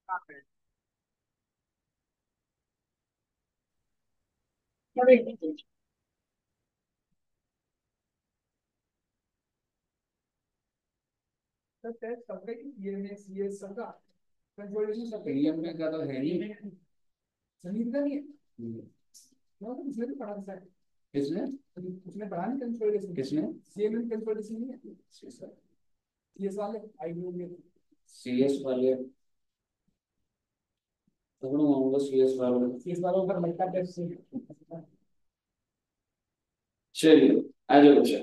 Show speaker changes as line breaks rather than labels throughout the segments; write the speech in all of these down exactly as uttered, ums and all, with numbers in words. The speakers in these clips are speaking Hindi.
पीएम में का तो है नहीं। संगीत का नहीं है। हम्म। वो तो उसने भी पढ़ा था। किसने? उसने पढ़ा नहीं कंसोलिडेशन। किसने? सीएमएन कंसोलिडेशन नहीं है। सीएस वाले आईबीओ में। सीएस वाले तो मैं मानूंगा सीएस वाले। सीएस वालों पर मल्टा टेस्ट से। चलिए आगे बच्चा।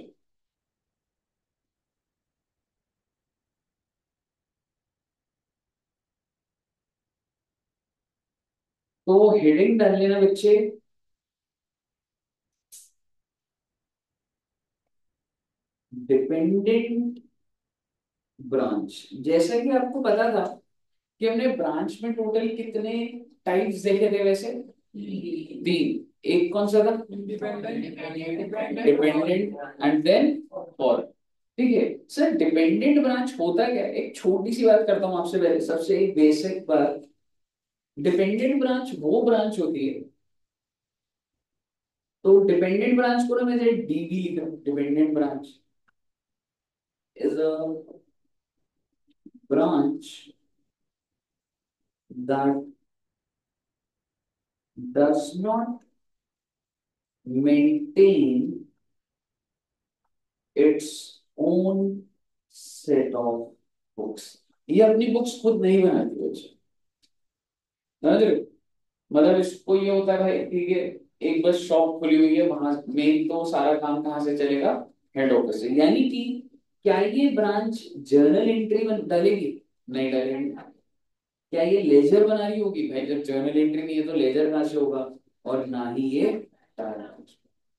तो हेडिंग डाल लेना बच्चे। Dependent branch. जैसा कि आपको पता था कि हमने ब्रांच में टोटल कितने टाइप्स देखे थे वैसे तीन। एक कौन सा था? डिपेंडेंट एंड देन और। ठीक है सर, डिपेंडेंट ब्रांच होता क्या है? एक छोटी सी बात करता हूँ आपसे पहले, सबसे एक बेसिक बात। डिपेंडेंट ब्रांच वो ब्रांच होती है, तो डिपेंडेंट ब्रांच को ना मैं डीबी लिख रहा हूँ। Dependent branch is a branch that does not maintain its own set of books। ये अपनी बुक्स खुद नहीं बनाती बच्चे, समझ रहे हो? मतलब इसको ये होता है भाई, ठीक है, एक बस शॉप खुली हुई है, वहां मेन तो सारा काम कहाँ से चलेगा? हेड ऑफिस से। यानी कि क्या ये ब्रांच जर्नल एंट्री बन डालेगी? नहीं डालेगी। क्या ये लेजर बना रही होगी? भाई जब जर्नल एंट्री नहीं है तो लेजर कहाँ से होगा? और ना ही ये डायरी।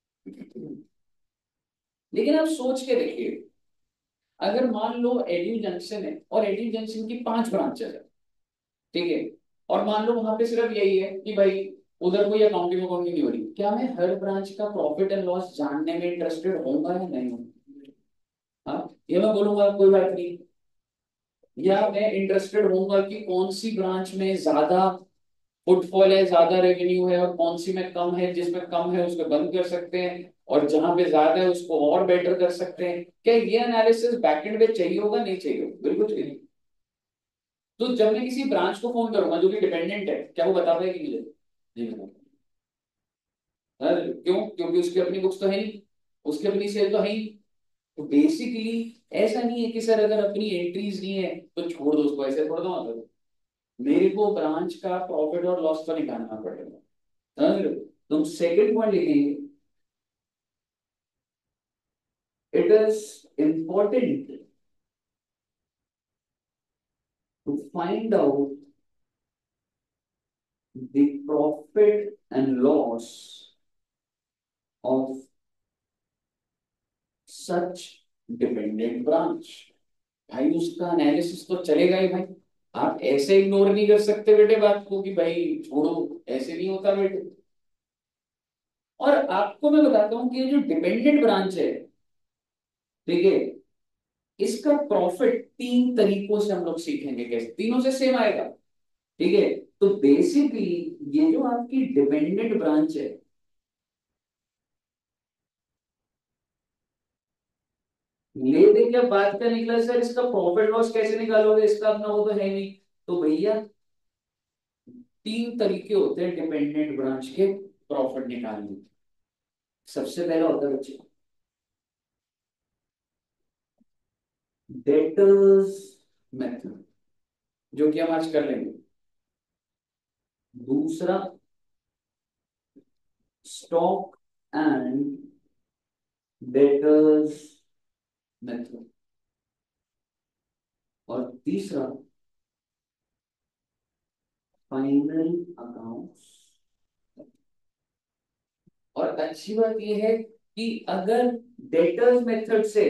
लेकिन आप सोच के देखिए, अगर मान लो एड्यू जंक्शन है और एड्यू जंक्शन की पांच ब्रांचेस है, ठीक है, और मान लो वहां पे सिर्फ यही है कि भाई उधर कोई अकाउंटिंग अकाउंटिंग नहीं हो रही, क्या मैं हर ब्रांच का प्रॉफिट एंड लॉस जानने में इंटरेस्टेड होऊंगा या नहीं होऊंगा? हाँ, ये मैं बोलूंगा कोई बात नहीं। या मैं इंटरेस्टेड होऊंगा कि कौन सी ब्रांच में ज्यादा फुटफॉल है, ज्यादा रेवेन्यू है, और कौन सी में कम है, जिसमें कम है उसको बंद कर सकते हैं, और जहां पे ज्यादा है उसको और बेटर कर सकते हैं। क्या ये एनालिसिस बैकएंड में चाहिए होगा? नहीं चाहिए होगा? बिल्कुल चाहिए। तो जब मैं किसी ब्रांच को फोन करूंगा जो कि डिपेंडेंट है, क्या वो बता पाएगी मुझे? नहीं बता पाएगी। अरे क्यों? क्योंकि उसकी अपनी बुक्स तो है नहीं, उसकी अपनी सेल तो है ही। तो बेसिकली ऐसा नहीं है कि सर अगर अपनी एंट्रीज नहीं है तो छोड़ दो उसको, ऐसे थोड़ा ना। मेरे को ब्रांच का प्रॉफिट और लॉस तो निकालना पड़ेगा, समझ रहे हो? तुम सेकंड पॉइंट लिखेंगे, it is important to find out the profit and loss of such dependent branch. भाई उसका एनालिसिस तो चलेगा ही भाई। आप ऐसे इग्नोर नहीं कर सकते बेटे बात को कि भाई छोड़ो, ऐसे नहीं होता बेटे। और आपको मैं बताता हूं कि ये जो डिपेंडेंट ब्रांच है, ठीक है, इसका प्रॉफिट तीन तरीकों से हम लोग सीखेंगे, कैसे तीनों से सेम आएगा। ठीक है, तो बेसिकली ये जो आपकी डिपेंडेंट ब्रांच है, ले दे क्या बात का निकला सर, इसका प्रॉफिट लॉस कैसे निकालोगे? इसका अपना वो तो है नहीं। तो भैया तीन तरीके होते हैं डिपेंडेंट ब्रांच के प्रॉफिट निकालने के। सबसे पहला होता है बच्चे डेटर्स मेथड, जो कि हम आज कर लेंगे। दूसरा स्टॉक एंड डेटर्स मेथड। और तीसरा फाइनल अकाउंट्स। और अच्छी बात यह है कि अगर डेटर्स मेथड से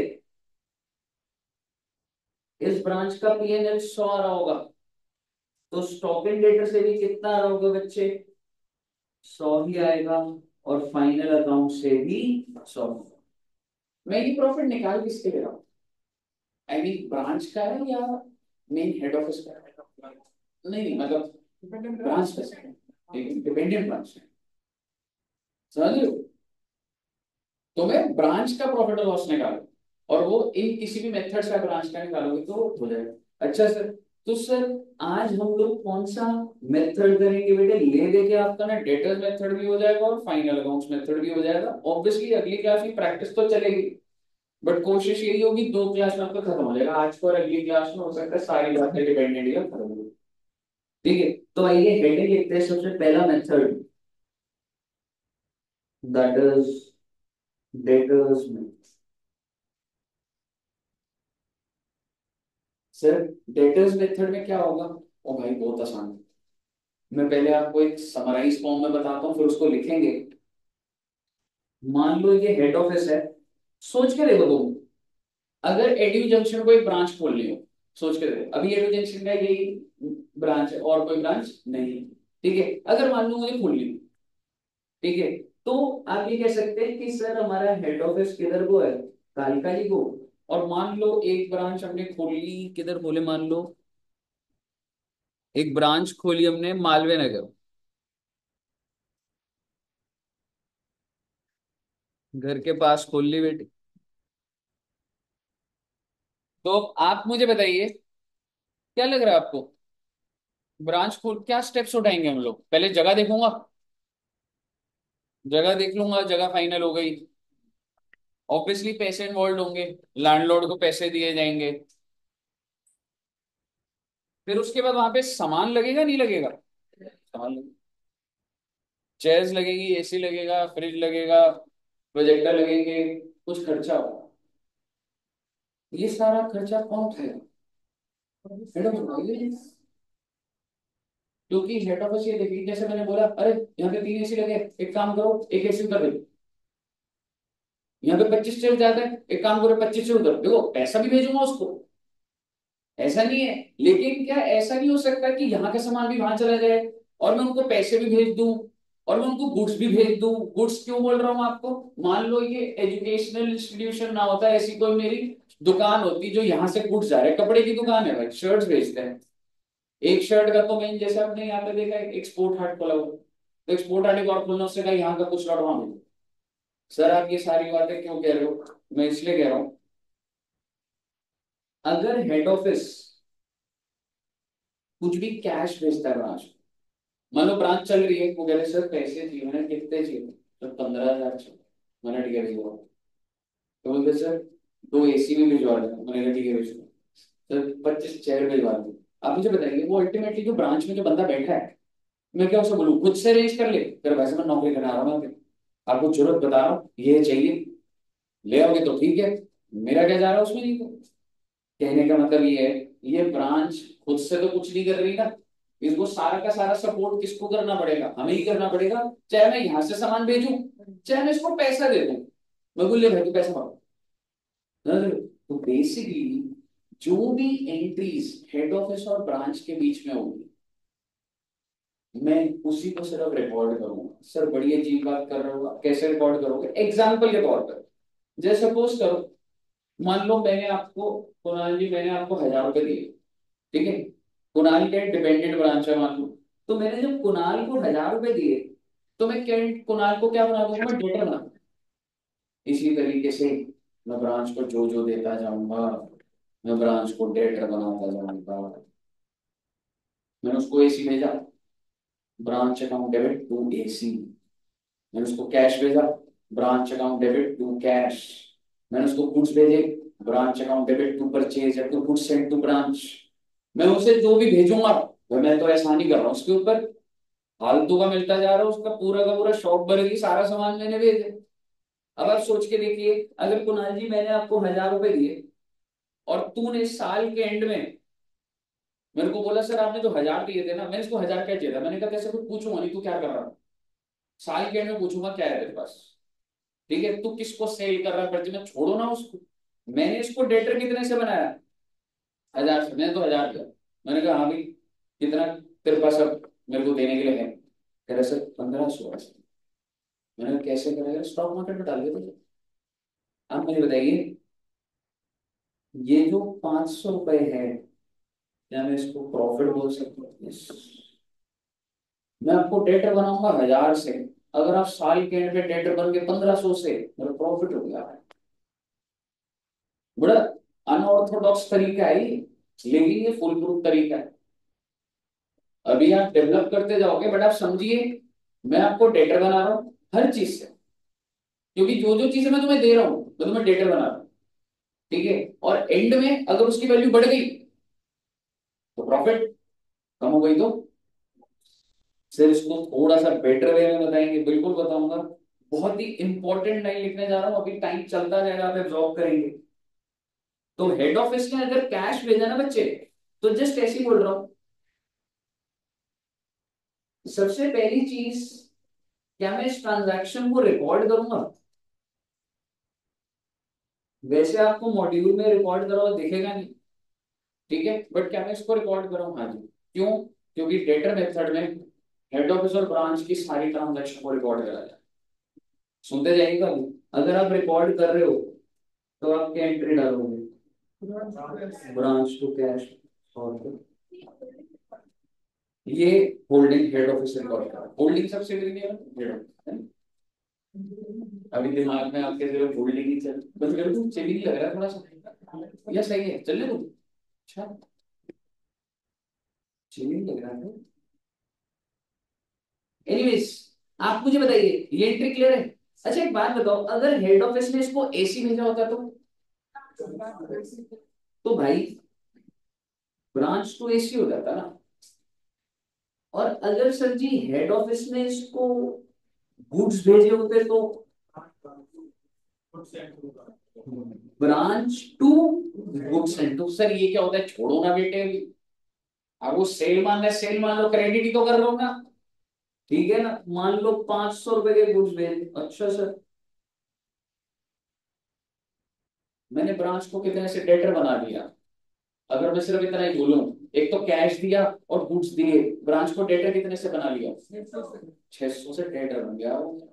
इस ब्रांच का पीएनएल सौ आ रहा होगा, तो स्टॉक एंड डेटर से भी कितना आ रहा होगा बच्चे? सौ ही आएगा। और फाइनल अकाउंट से भी सौ। मैं ये प्रॉफिट निकाल किसके ले रहा हूँ? आई मीन ब्रांच का है या मेन हेड ऑफिस का है? नहीं नहीं, मतलब ब्रांच स्पेसिफिक, डिपेंडेंट ब्रांच है, समझ रहे हो? तुम्हें ब्रांच का प्रॉफिट और लॉस निकालो, और वो इन किसी भी मेथड का ब्रांच का निकालोगे तो हो जाएगा। अच्छा सर, तो सर आज हम लोग कौन सा मेथड करेंगे बेटे? ले देके आपका ना डेटर्स मेथड भी हो जाएगा और फाइनल अकाउंट्स मेथड भी हो जाएगा। ऑब्वियसली अगली क्लास में प्रैक्टिस तो चलेगी, बट कोशिश यही होगी दो क्लास में आपका खत्म हो जाएगा। आज को और अगली क्लास में हो सकता है सारी बातें डिपेंडेंट ही खत्म हो। ठीक है, तो आइए हेडिंग लिखते हैं। सबसे पहला method, that is debtors method. Sir debtors method में क्या होगा? ओ भाई बहुत आसान है। मैं पहले आपको एक समराइज फॉर्म में बताता हूँ, फिर उसको लिखेंगे। मान लो ये हेड ऑफिस है। सोच के देखो तुम, अगर एडू जंक्शन को एक ब्रांच खोलनी हो, सोच के देखो, अभी एडू जंक्शन का यही ब्रांच है और कोई ब्रांच नहीं। ठीक है, अगर मान लो मुझे खोलनी हो, ठीक है, तो आप ये कह सकते हैं कि सर हमारा हेड ऑफिस किधर को है? कालका जी को। और मान लो एक ब्रांच हमने खोली, किधर खोले, मान लो एक ब्रांच खोली हमने मालवीय नगर। घर के पास खोल ली बेटी। तो आप मुझे बताइए, क्या लग रहा है आपको? ब्रांच खोल, क्या स्टेप्स उठाएंगे हम लोग? पहले जगह देखूंगा, जगह देख लूंगा, जगह फाइनल हो गई। ऑब्वियसली पैसे इन्वॉल्व होंगे, लैंडलॉर्ड को पैसे दिए जाएंगे। फिर उसके बाद वहां पे सामान लगेगा नहीं लगेगा? सामान लगेगा, चेयर्स लगेगी, एसी लगेगा, फ्रिज लगेगा, प्रोजेक्टर लगेंगे, कुछ खर्चा होगा। ये सारा खर्चा कौन उठाएगा? मैडम उठाइए। क्योंकि हेड ऑफिस ये देखिए, जैसे मैंने बोला, अरे यहाँ पे तीन एसी लगे, एक काम करो एक एसी उधर दे। यहाँ पे पच्चीस चेयर जाते हैं, एक काम करो पच्चीस चेयर उधर देखो, पैसा भी भेजूंगा उसको, ऐसा नहीं है। लेकिन क्या ऐसा नहीं हो सकता कि यहाँ का सामान भी वहां चला जाए और मैं उनको पैसे भी भेज दूं और मैं उनको गुड्स भी भेज दूं? गुड्स क्यों बोल रहा हूँ आपको? मान लो ये एजुकेशनल इंस्टीट्यूशन ना होता, ऐसी कोई मेरी दुकान होती जो यहाँ से गुड्स जा रहे हैं, कपड़े की दुकान है भाई, शर्ट्स बेचते हैं। एक शर्ट का तो मैं, जैसे आपने यहाँ पे देखा है एक्सपोर्ट हार्ट खोला हुआ, तो एक्सपोर्ट हार्ट एक और खोलना, उससे कहा यहाँ का कुछ लॉट वहां मिले। सर आप ये सारी बातें क्यों कह रहे हो? मैं इसलिए कह रहा हूँ, अगर हेड ऑफिस कुछ भी कैश भेजता है ब्रांच, मान लो ब्रांच चल रही है, वो कह रहे सर पैसे चाहिए, मैंने कितने चाहिए? तो पंद्रह हजार चाहिए। मैंने ठीक है भेजो। तो बोलते सर दो एसी भी भिजवा दें, मैंने कहा ठीक है भेजो। सर पच्चीस चेयर भिजवा दो। आप मुझे बताइए, वो अल्टीमेटली जो ब्रांच में जो बंदा बैठा है, मैं क्या उसे बोलूँ खुद से अरेंज कर ले? फिर वैसे मैं नौकरी करने आ रहा हूँ यहाँ पे, आपको जरूरत बता रहा हूँ ये चाहिए, ले आओगे तो ठीक है, मेरा क्या जा रहा है उसमें? नहीं तो कहने का मतलब ये है, ये ब्रांच खुद से तो कुछ नहीं कर रही ना, इसको सारा का सारा सपोर्ट किसको करना पड़ेगा? हमें ही करना पड़ेगा। चाहे मैं यहाँ से सामान भेजूं, चाहे मैं इसको पैसा दे दूं, मैं बोल ले भाई तू पैसा मांगो। तो बेसिकली जो भी एंट्रीज हेड ऑफिस और ब्रांच के बीच में होगी, मैं उसी को सिर्फ रिकॉर्ड करूंगा। सर बड़ी अजीब बात कर रहे हो, कैसे रिकॉर्ड करोगे? एग्जाम्पल के तौर पर, जैसे सपोज करो, मान लो मैंने आपको, कुणाल जी मैंने आपको हजार रुपए दिए, ठीक है, कुणाल के डिपेंडेंट ब्रांच है मान लो, तो मैंने जब कुणाल को हजार रुपए दिए, तो मैं क्या कुणाल को क्या बना दूंगा? मैं डेटर बना दूंगा। इसी तरीके से मैं ब्रांच को जो जो देता जाऊंगा, मैं ब्रांच को डेटर बनाता जाऊंगा। मैंने उसको एसी भेजा, branch account debit to AC. मैंने उसको कैश भेजा, branch account debit to cash. मैंने उसको गुड्स भेजे, branch account debit to purchase या to goods sent to branch. मैं उसे जो भी भेजूंगा, वो मैं तो ऐसा नहीं कर रहा हूँ उसके ऊपर, फालतू का मिलता जा रहा है, उसका पूरा का पूरा शॉप भर गई, सारा सामान मैंने भेजे। अब आप सोच के देखिए, अगर कुणाल जी मैंने आपको हजार रुपए दिए और तूने साल के एंड में मेरे को बोला सर आपने तो हजार दिए थे ना, मैंने इसको हजार क्या चाहिए था, मैंने कहा कैसे कुछ पूछूंगा नहीं, तू क्या कर रहा है? साल के एंड में पूछूंगा क्या है तेरे पास? ठीक है, तू किसको सेल कर रहा है पर्चे में, छोड़ो ना उसको। मैंने इसको डेटर कितने से बनाया? हजार से। मैंने तो हजार दिया। मैंने कहा हाँ भाई कितना तेरे पास अब मेरे को देने के लिए है? कह रहे सर पंद्रह सौ। मैंने कहा कैसे करेगा? स्टॉक मार्केट में डाल देते। आप मुझे बताइए, ये जो पांच सौ रुपए है, क्या मैं इसको प्रॉफिट बोल सकता हूँ? Yes. मैं आपको डेटर बनाऊंगा हजार से, अगर आप साल के एंड पे डेटर बन के पंद्रह सौ से, मेरा प्रॉफिट हो गया। बड़ा अनऑर्थोडॉक्स तरीका है ये, लेकिन ये फुल प्रूफ तरीका है। अभी आप डेवलप करते जाओगे, बट आप समझिए, मैं आपको डेटर बना रहा हूँ हर चीज से, क्योंकि जो जो चीजें मैं तुम्हें दे रहा हूँ मैं तुम्हें डेटर बना रहा हूँ। ठीक है, और एंड में अगर उसकी वैल्यू बढ़ गई तो प्रॉफिट, कम हो गई तो। सिर्फ इसको थोड़ा सा बेटर वे में बताएंगे, बिल्कुल बताऊंगा। बहुत ही इंपॉर्टेंट लाइन लिखने जा रहा हूँ, अभी टाइम चलता जाएगा, आप एब्जॉर्ब करेंगे। तो हेड ऑफिस ने अगर कैश भेजा ना बच्चे, तो जस्ट ऐसे ही बोल रहा हूँ, सबसे पहली चीज, क्या मैं इस ट्रांजैक्शन को रिकॉर्ड करूंगा? वैसे आपको मॉड्यूल में रिकॉर्ड करा हुआ दिखेगा नहीं, ठीक है, बट क्या मैं इसको रिकॉर्ड करूँ? हाँ जी। क्यों? क्योंकि डेटर मेथड में हेड ऑफिस और ब्रांच की सारी ट्रांजैक्शन को रिकॉर्ड करा जाए। सुनते जाइएगा, अगर आप रिकॉर्ड कर रहे हो तो आप क्या एंट्री डालोगे? Branch to cash. और ये होल्डिंग हेड ऑफिस रिकॉर्ड करा, होल्डिंग सब्सिडियरी है हेड ऑफिस। अभी दिमाग में आपके सिर्फ होल्डिंग ही चल, बस मेरे को चली नहीं लग रहा है थोड़ा सा, या सही है चलने दो। अच्छा, चली नहीं लग रहा है। एनीवेज, आप मुझे बताइए, ये एंट्री क्लियर है? अच्छा एक बात बताओ, अगर हेड ऑफिस ने इसको एसी भेजा होता तो तो भाई ब्रांच तो एसी हो जाता ना। और अगर सर जी हेड ऑफिस ने इसको गुड्स भेजे होते तो branch to goods and to. Sir ये क्या होता है, छोड़ो ना बेटे अभी, आपको सेल मान है, सेल मान लो, क्रेडिट ही तो कर रहा हूं ना। ठीक है ना, मान लो पांच सौ रुपए के गुड्स भेज, अच्छा सर, मैंने ब्रांच को कितने से डेटर बना दिया। अगर मैं सिर्फ इतना ही बोलूं, एक तो कैश दिया और गुड्स दिए, ब्रांच को डेटर कितने से बना लिया? छह सौ से डेटर बन गया वो।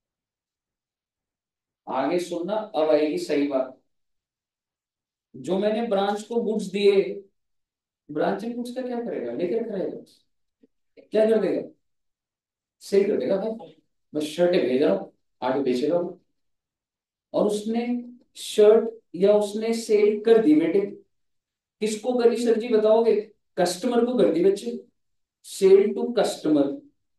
आगे सुनना, अब आएगी सही बात। जो मैंने ब्रांच को गुड्स दिए, ब्रांच इन गुड्स का क्या करेगा? लेकर करेगा, क्या कर देगा? सेल कर देगा भाई। मैं शर्ट भेज रहा हूँ, आगे बेचेगा वो। और उसने शर्ट या उसने सेल कर दी बेटे, किसको करी सर जी बताओगे? कस्टमर को कर दी बच्चे, सेल टू कस्टमर,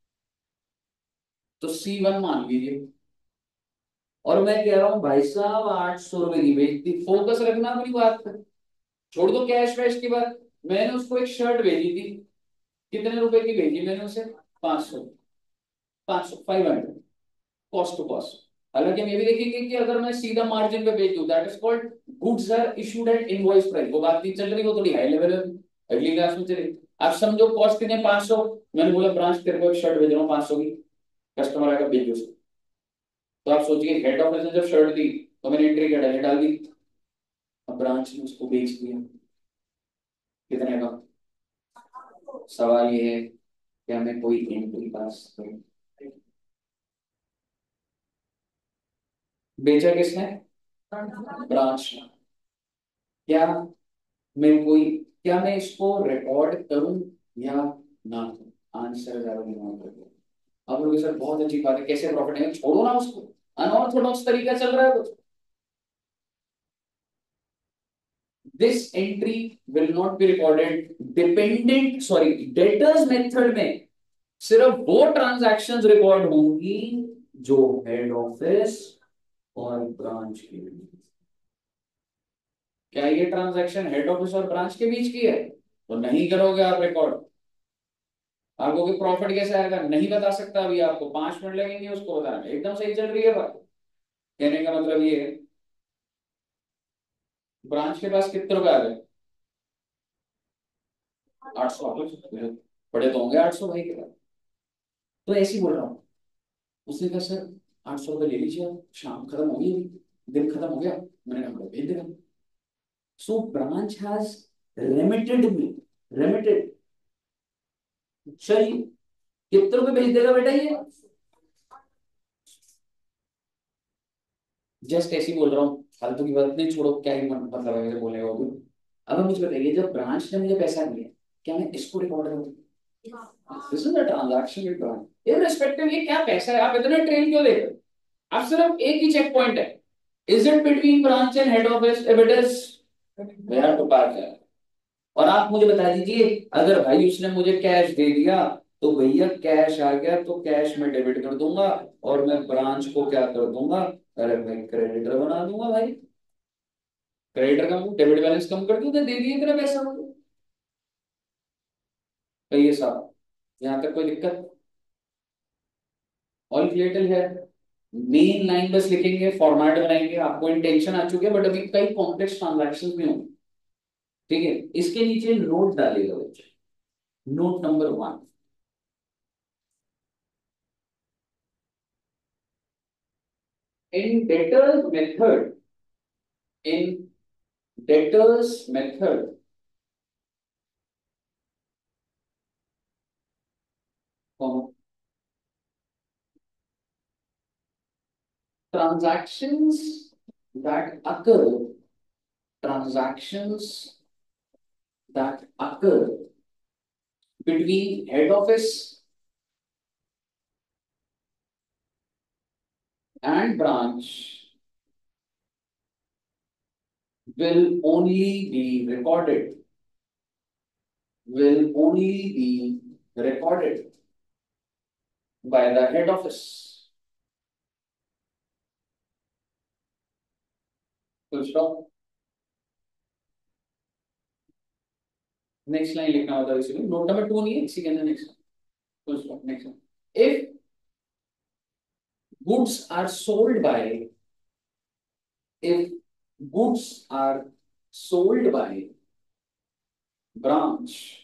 तो सी वन मान लीजिए। और मैं कह रहा हूं भाई साहब आठ सौ रुपए की बेच दी, फोकस रखना अपनी बात पर, छोड़ दो कैश वैश की बात। मैंने उसको एक शर्ट भेजी थी, कितने रुपए की भेजी मैंने उसे? पांच सौ, पांच सौ, five hundred, cost to cost. हालांकि हम ये भी देखेंगे कि अगर मैं सीधा मार्जिन पे बेच दूं, that is called goods are issued at invoice price, वो बात नहीं चल रही, वो थोड़ी हाई लेवल है, अगली क्लास में चलेगी। आप समझो कॉस्ट कितने? पांच सौ। मैंने बोला ब्रांच तेरे को एक शर्ट भेज रहा हूँ पांच सौ की, कस्टमर आकर भेज दो उसको। तो आप सोचिए, हेड ऑफिस ने जब शर्ट दी तो मैंने एंट्री क्या डाली? डाल दी। अब ब्रांच ने उसको बेच दिया, कितने का? सवाल ये है, क्या मैं कोई एंट्री पास करूं? बेचा किसने? ब्रांच ने। क्या मैं कोई, क्या मैं इसको रिकॉर्ड करूं या ना करूं? आंसर जरा दिमाग में रखो। अब लोग सर बहुत अच्छी बात है, कैसे प्रॉफिट है, छोड़ो ना उसको, अनऑर्थोडॉक्स तरीका चल रहा है कुछ। This entry will not be recorded, dependent sorry debtors method में सिर्फ वो ट्रांजैक्शंस रिकॉर्ड होंगी जो हेड ऑफिस और ब्रांच के बीच। क्या ये ट्रांजैक्शन हेड ऑफिस और ब्रांच के बीच की है? तो नहीं करोगे आप रिकॉर्ड, आपको भी प्रॉफिट कैसे आएगा नहीं बता सकता, अभी आपको पांच मिनट लगेंगे उसको बताने में। एकदम सही चल रही है बात। कहने का मतलब ये है, ब्रांच के पास कितने रुपए आ गए? आठ सौ। बड़े तो होंगे आठ सौ भाई के पास। तो ऐसे ही बोल रहा हूँ, उसने कहा सर आठ सौ रुपये ले लीजिए आप, शाम खत्म हो गई, अभी दिन खत्म हो गया, मैंने कहा भेज देगा। So branch has remitted me, remitted, चलिए कितने रुपए भेज देगा बेटा ये? जस्ट ऐसे ही बोल रहा हूँ, फालतू की बात नहीं, छोड़ो, क्या ही मन- मतलब है मेरे बोलने का भी। अब मुझे बताइए, जब ब्रांच ने मुझे पैसा दिया, क्या मैं इसको रिकॉर्ड करूँ? This is the transaction with branch irrespective ये क्या पैसा है, आप इतने ट्रेन क्यों देते हो? आप सिर्फ एक ही चेक पॉइंट है, is it between branch and head office? If it is, we have to park है। और आप मुझे बता दीजिए, अगर भाई उसने मुझे कैश दे दिया, तो भैया कैश आ गया तो कैश में डेबिट कर दूंगा, और मैं ब्रांच को क्या कर दूंगा, अरे भाई क्रेडिटर बना दूंगा भाई। क्रेडिटर का डेबिट बैलेंस कम कर दूंगा, दे दिए तेरा पैसा मुझे। कहिए साहब, यहाँ तक कोई दिक्कत? ऑल क्लियर है? मेन लाइन बस लिखेंगे, फॉर्मेट बनाएंगे, आपको इंटेंशन आ चुकी है, बट अभी कई कॉम्प्लेक्स ट्रांजैक्शंस भी होंगे। ठीक है, इसके नीचे नोट डालिएगा बच्चे। Note number one, in debtors method, in debtors method, transactions that occur, transactions that occur between head office and branch will only be recorded, will only be recorded by the head office. Full stop. Next line लिखना होता है इसीलिए, नोट नंबर टू नहीं है, इसी के अंदर next. Full stop. Next, if goods are sold by, if goods are sold by branch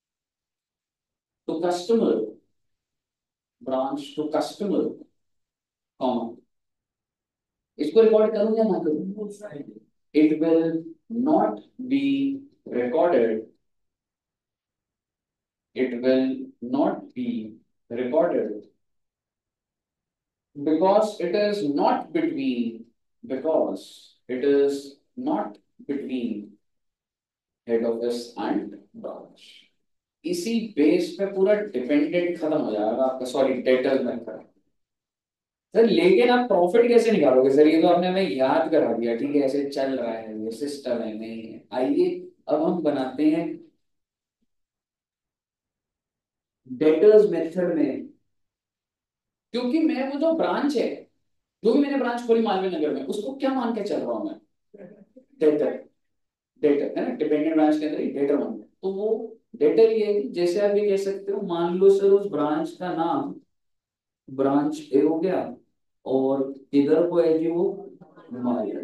to customer, branch to customer, comma, इसको रिकॉर्ड करूं या ना करूं? It will not be recorded, it will not be recorded because it is not between, because it is not between head office and branch. इसी बेस पे पूरा डिपेंडेंट खत्म हो जाएगा आपका, सॉरी डेटर्स में खत्म। सर लेकिन आप प्रॉफिट कैसे निकालोगे सर? ये तो आपने हमें याद करा दिया, ठीक है, ऐसे चल रहा है, ये सिस्टम है, नहीं है। आइए अब हम बनाते हैं डेटर्स मेथड में, क्योंकि मैं वो जो ब्रांच है, जो भी मैंने ब्रांच खोली मालवीय नगर में, उसको क्या मान के चल रहा हूं मैं? डेटर। डेटर है ना, डिपेंडेंट ब्रांच के अंदर ही डेटर मान, तो वो डेटर ये है, जैसे आप ये कह सकते हो, मान लो सर उस ब्रांच का नाम ब्रांच ए हो गया, और इधर को है जी वो Malviya,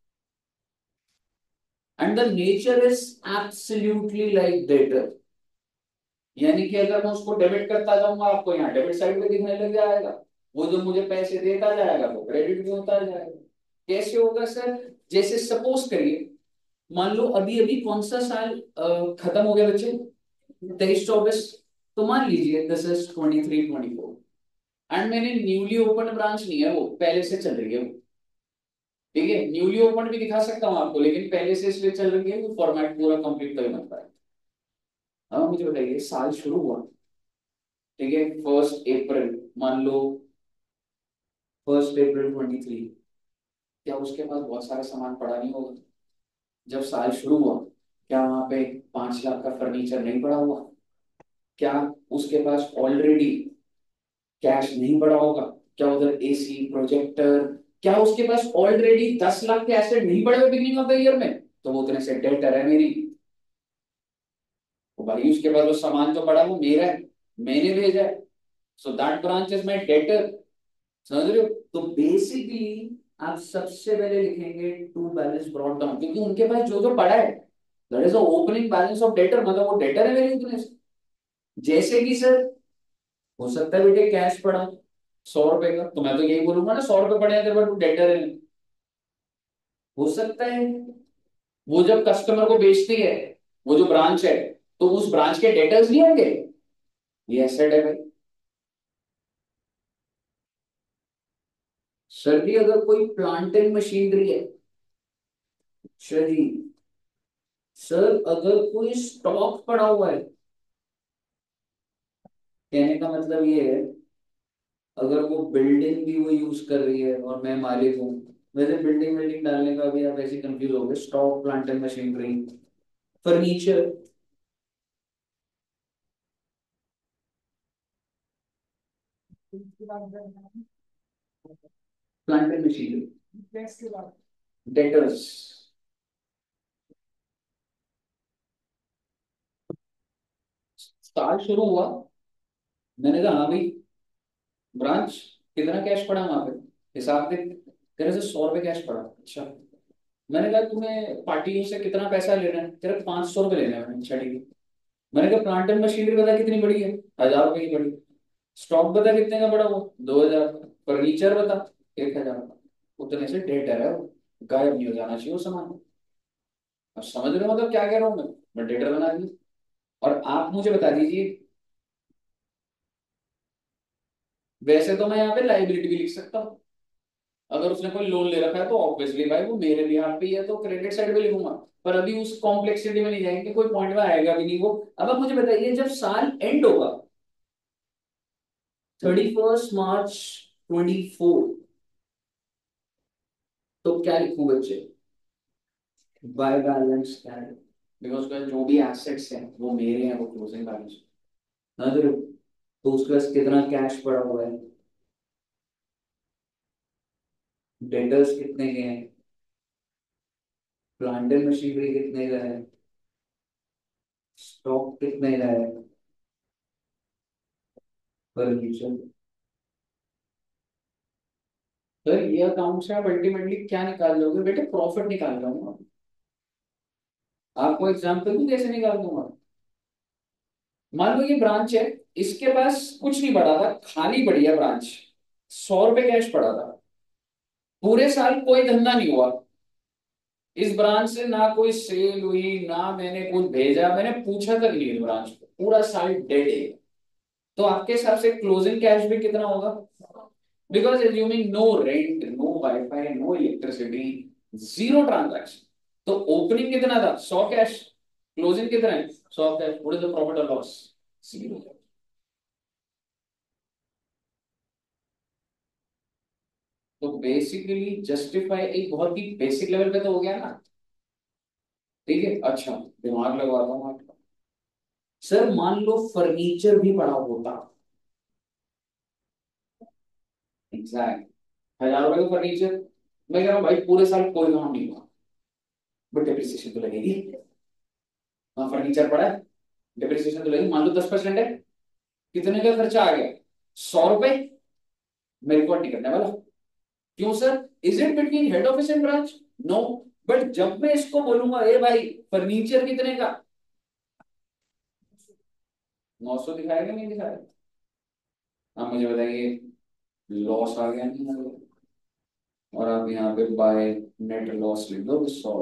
and the nature is absolutely like debtor. यानी कि अगर मैं उसको डेबिट करता जाऊंगा, आपको यहाँ डेबिट साइड पे दिखने लग जाएगा, वो जो मुझे पैसे देता जाएगा वो क्रेडिट भी होता जाएगा। कैसे होगा सर? जैसे सपोज करिए, मान लो अभी अभी कौन सा साल अ, खत्म हो गया बच्चे, तेईस चौबीस, तो मान लीजिए this is twenty three twenty four, and मैंने न्यूली ओपन ब्रांच नहीं है, वो पहले से चल रही है वो, ठीक है, न्यूली ओपन भी दिखा सकता हूँ आपको, लेकिन पहले से इसलिए चल रही है, वो फॉर्मेट पूरा कंप्लीट तभी बनता है। अब मुझे बताइए, साल शुरू हुआ, ठीक है, फर्स्ट अप्रैल, मान लो फर्स्ट अप्रैल ट्वेंटी थ्री, क्या उसके पास बहुत सारा सामान पड़ा नहीं होगा? जब साल शुरू हुआ, क्या वहां पे पांच लाख का फर्नीचर नहीं पड़ा हुआ? क्या उसके पास ऑलरेडी कैश नहीं पड़ा होगा? क्या उधर एसी, प्रोजेक्टर, क्या उसके पास ऑलरेडी दस लाख के एसेट नहीं पड़े हुए बिगिनिंग ऑफ द ईयर में? तो वो उतने से डेटर है मेरी। तो भाई उसके पास वो सामान तो पड़ा, वो मेरा है, मैंने भेजा है, so that branch is my debtor. समझ रहे हो? तो बेसिकली आप सबसे पहले लिखेंगे टू बैलेंस ब्रॉट डाउन, क्योंकि उनके पास जो जो पड़ा है, that is the opening balance of debtor, मतलब वो डेटर है मेरे उतने से। जैसे कि सर, हो सकता है बेटे कैश पड़ा सौ रुपए का, तो मैं तो यही बोलूंगा ना, सौ रुपए पड़े हैं तेरे पास, तू डेटर है। हो सकता है वो जब कस्टमर को बेचती है, वो जो ब्रांच है, तो उस ब्रांच के डेटर्स नहीं होंगे, ये एसेट है भाई। सर जी अगर कोई प्लांट एंड मशीनरी है, अच्छा जी, सर अगर कोई स्टॉक पड़ा हुआ है, कहने का मतलब ये है, अगर वो बिल्डिंग भी वो यूज कर रही है और मैं मालिक हूँ। वैसे बिल्डिंग बिल्डिंग डालने का भी आप ऐसे कंफ्यूज हो गए, stock plant and machinery, furniture. Plant and machinery, debtors. साल शुरू हुआ, मैंने कहा हाँ भाई, ब्रांच कितना कैश पड़ा वहां पे, हिसाब दे। तेरे से सौ रुपए कैश पड़ा, अच्छा। मैंने कहा तुम्हें पार्टी से कितना पैसा लेना है, तेरे पाँच सौ रुपये लेना है। मैंने अच्छा ठीक है। मैंने कहा प्लांट एंड मशीनरी बता कितनी बड़ी है, हजार रुपए की बड़ी। स्टॉक बता कितने का बड़ा, वो दो हजार। फर्नीचर बता, एक हजार। उतने से डेटर है वो, गायब नहीं हो जाना चाहिए वो सामान। अब समझ रहे हो मतलब क्या कह रहा हूँ मैं मैं डेटर बना दी। और आप मुझे बता दीजिए, वैसे तो मैं यहाँ पे लाइबिलिटी भी लिख सकता हूँ। अगर उसने कोई लोन ले रखा है तो ऑब्वियसली भाई वो मेरे बिहाफ पे ही है, तो क्रेडिट साइड पे लिखूंगा। पर अभी उस कॉम्प्लेक्सिटी में नहीं जाएंगे, कोई पॉइंट में आएगा भी नहीं वो। अब आप मुझे बताइए, जब साल एंड होगा, thirty first March twenty four, तो क्या लिखूं बच्चे? बाय बैलेंस क्या है? बिकॉज उसका जो भी एसेट्स हैं वो मेरे हैं, वो क्लोजिंग बैलेंस। नजर, तो उसके पास कितना कैश पड़ा हुआ है, डेटर्स कितने के हैं, प्लांट एंड मशीनरी कितने का है, स्टॉक कितने का है, फर्नीचर। तो ये अकाउंट से आप अल्टीमेटली क्या निकाल लोगे बेटे? प्रॉफिट निकाल रहा हूँ। आपको एग्जाम्पल भी कैसे निकाल दूंगा। मान लो ये ब्रांच है, इसके पास कुछ नहीं पड़ा था, खाली पड़ी है ब्रांच। सौ रुपए कैश पड़ा था, पूरे साल कोई धंधा नहीं हुआ, इस ब्रांच से ना कोई सेल हुई, ना मैंने कुछ भेजा, मैंने पूछा तक नहीं इस ब्रांच को, पूरा साल डेड है। तो आपके हिसाब से क्लोजिंग कैश भी कितना होगा? Because assuming no rent, no wifi, no electricity, zero transaction, तो ओपनिंग कितना था? सौ कैश। क्लोजिंग कितना है? सौ cash. What is the profit और लॉस? जीरो। तो बेसिकली जस्टिफाई एक बहुत ही बेसिक लेवल पे तो हो गया ना। ठीक है, अच्छा, दिमाग लगवाता हूँ आपका। सर मान लो फर्नीचर भी पड़ा होता, एग्जैक्ट हजार रुपए का फर्नीचर। मैं कह रहा हूँ भाई पूरे साल कोई काम नहीं हुआ, बट डिप्रिसिएशन तो लगेगी। वहां फर्नीचर पड़ा है, डिप्रिसिएशन तो लगेगी। मान लो दस परसेंट है, कितने का खर्चा आ गया? सौ रुपए। मैं रिकॉर्ड नहीं करने वाला। क्यों sir? Is it between head office and branch? No. But जब मैं इसको बोलूंगा ए भाई फर्नीचर कितने का, नौ सौ दिखाएगा नहीं दिखाएगा? आप मुझे बताइए, लॉस आ गया नहीं आ गया? और आप यहाँ पे बाय नेट लॉस लिख दो सौ।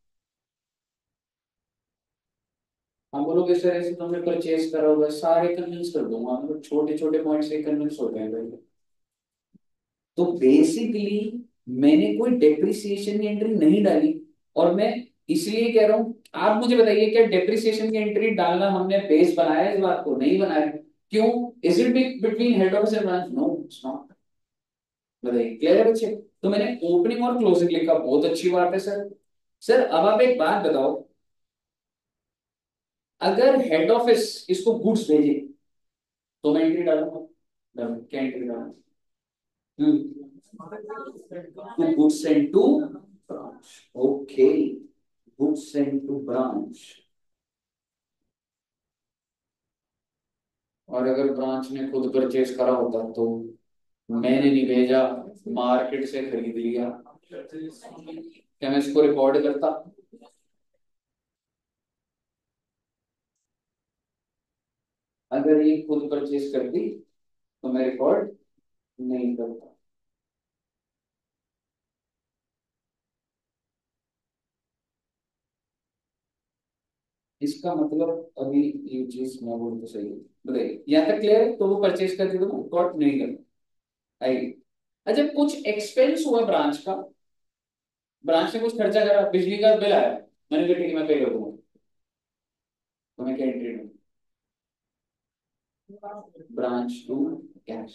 हम बोलोगे सर ऐसे तुमने परचेज करा होगा, सारे कन्विंस कर दूंगा, मतलब छोटे छोटे पॉइंट से कन्विंस हो गए भाई। तो बेसिकली मैंने कोई डेप्रिसिएशन की एंट्री नहीं डाली। और मैं इसलिए कह रहा हूं, आप मुझे बताइए क्या डेप्रिसिएशन की एंट्री डालना हमने बेस बनाया है इस बात को? नहीं बनाया। क्यों? Is it between head office and branch? No, it's not. बताइए, क्लियर है बच्चे? तो मैंने ओपनिंग और क्लोजिंग लिखा, बहुत अच्छी बात है सर। सर अब आप एक बात बताओ, अगर हेड ऑफिस इसको गुड्स भेजे तो मैं एंट्री डालूंगा? डालूं? क्या एंट्री डालूं? To goods sent to branch. Okay. Goods sent to branch. और अगर ब्रांच ने खुद परचेज करा होता तो? मैंने नहीं भेजा, मार्केट से खरीद लिया, क्या मैं इसको रिकॉर्ड करता? अगर ये खुद परचेज करती तो मैं रिकॉर्ड नहीं करता। इसका मतलब अभी ये चीज मैं बोल तो सही है, बताइए यहाँ तक क्लियर है? तो वो परचेज करती तो मैं रिकॉर्ड नहीं करता। आई। अच्छा, कुछ एक्सपेंस हुआ ब्रांच का, ब्रांच ने कुछ खर्चा करा, बिजली का बिल आया, मैंने कहा ठीक है मैं पे कर दूंगा, तो मैं क्या एंट्री दूँ? Branch to cash.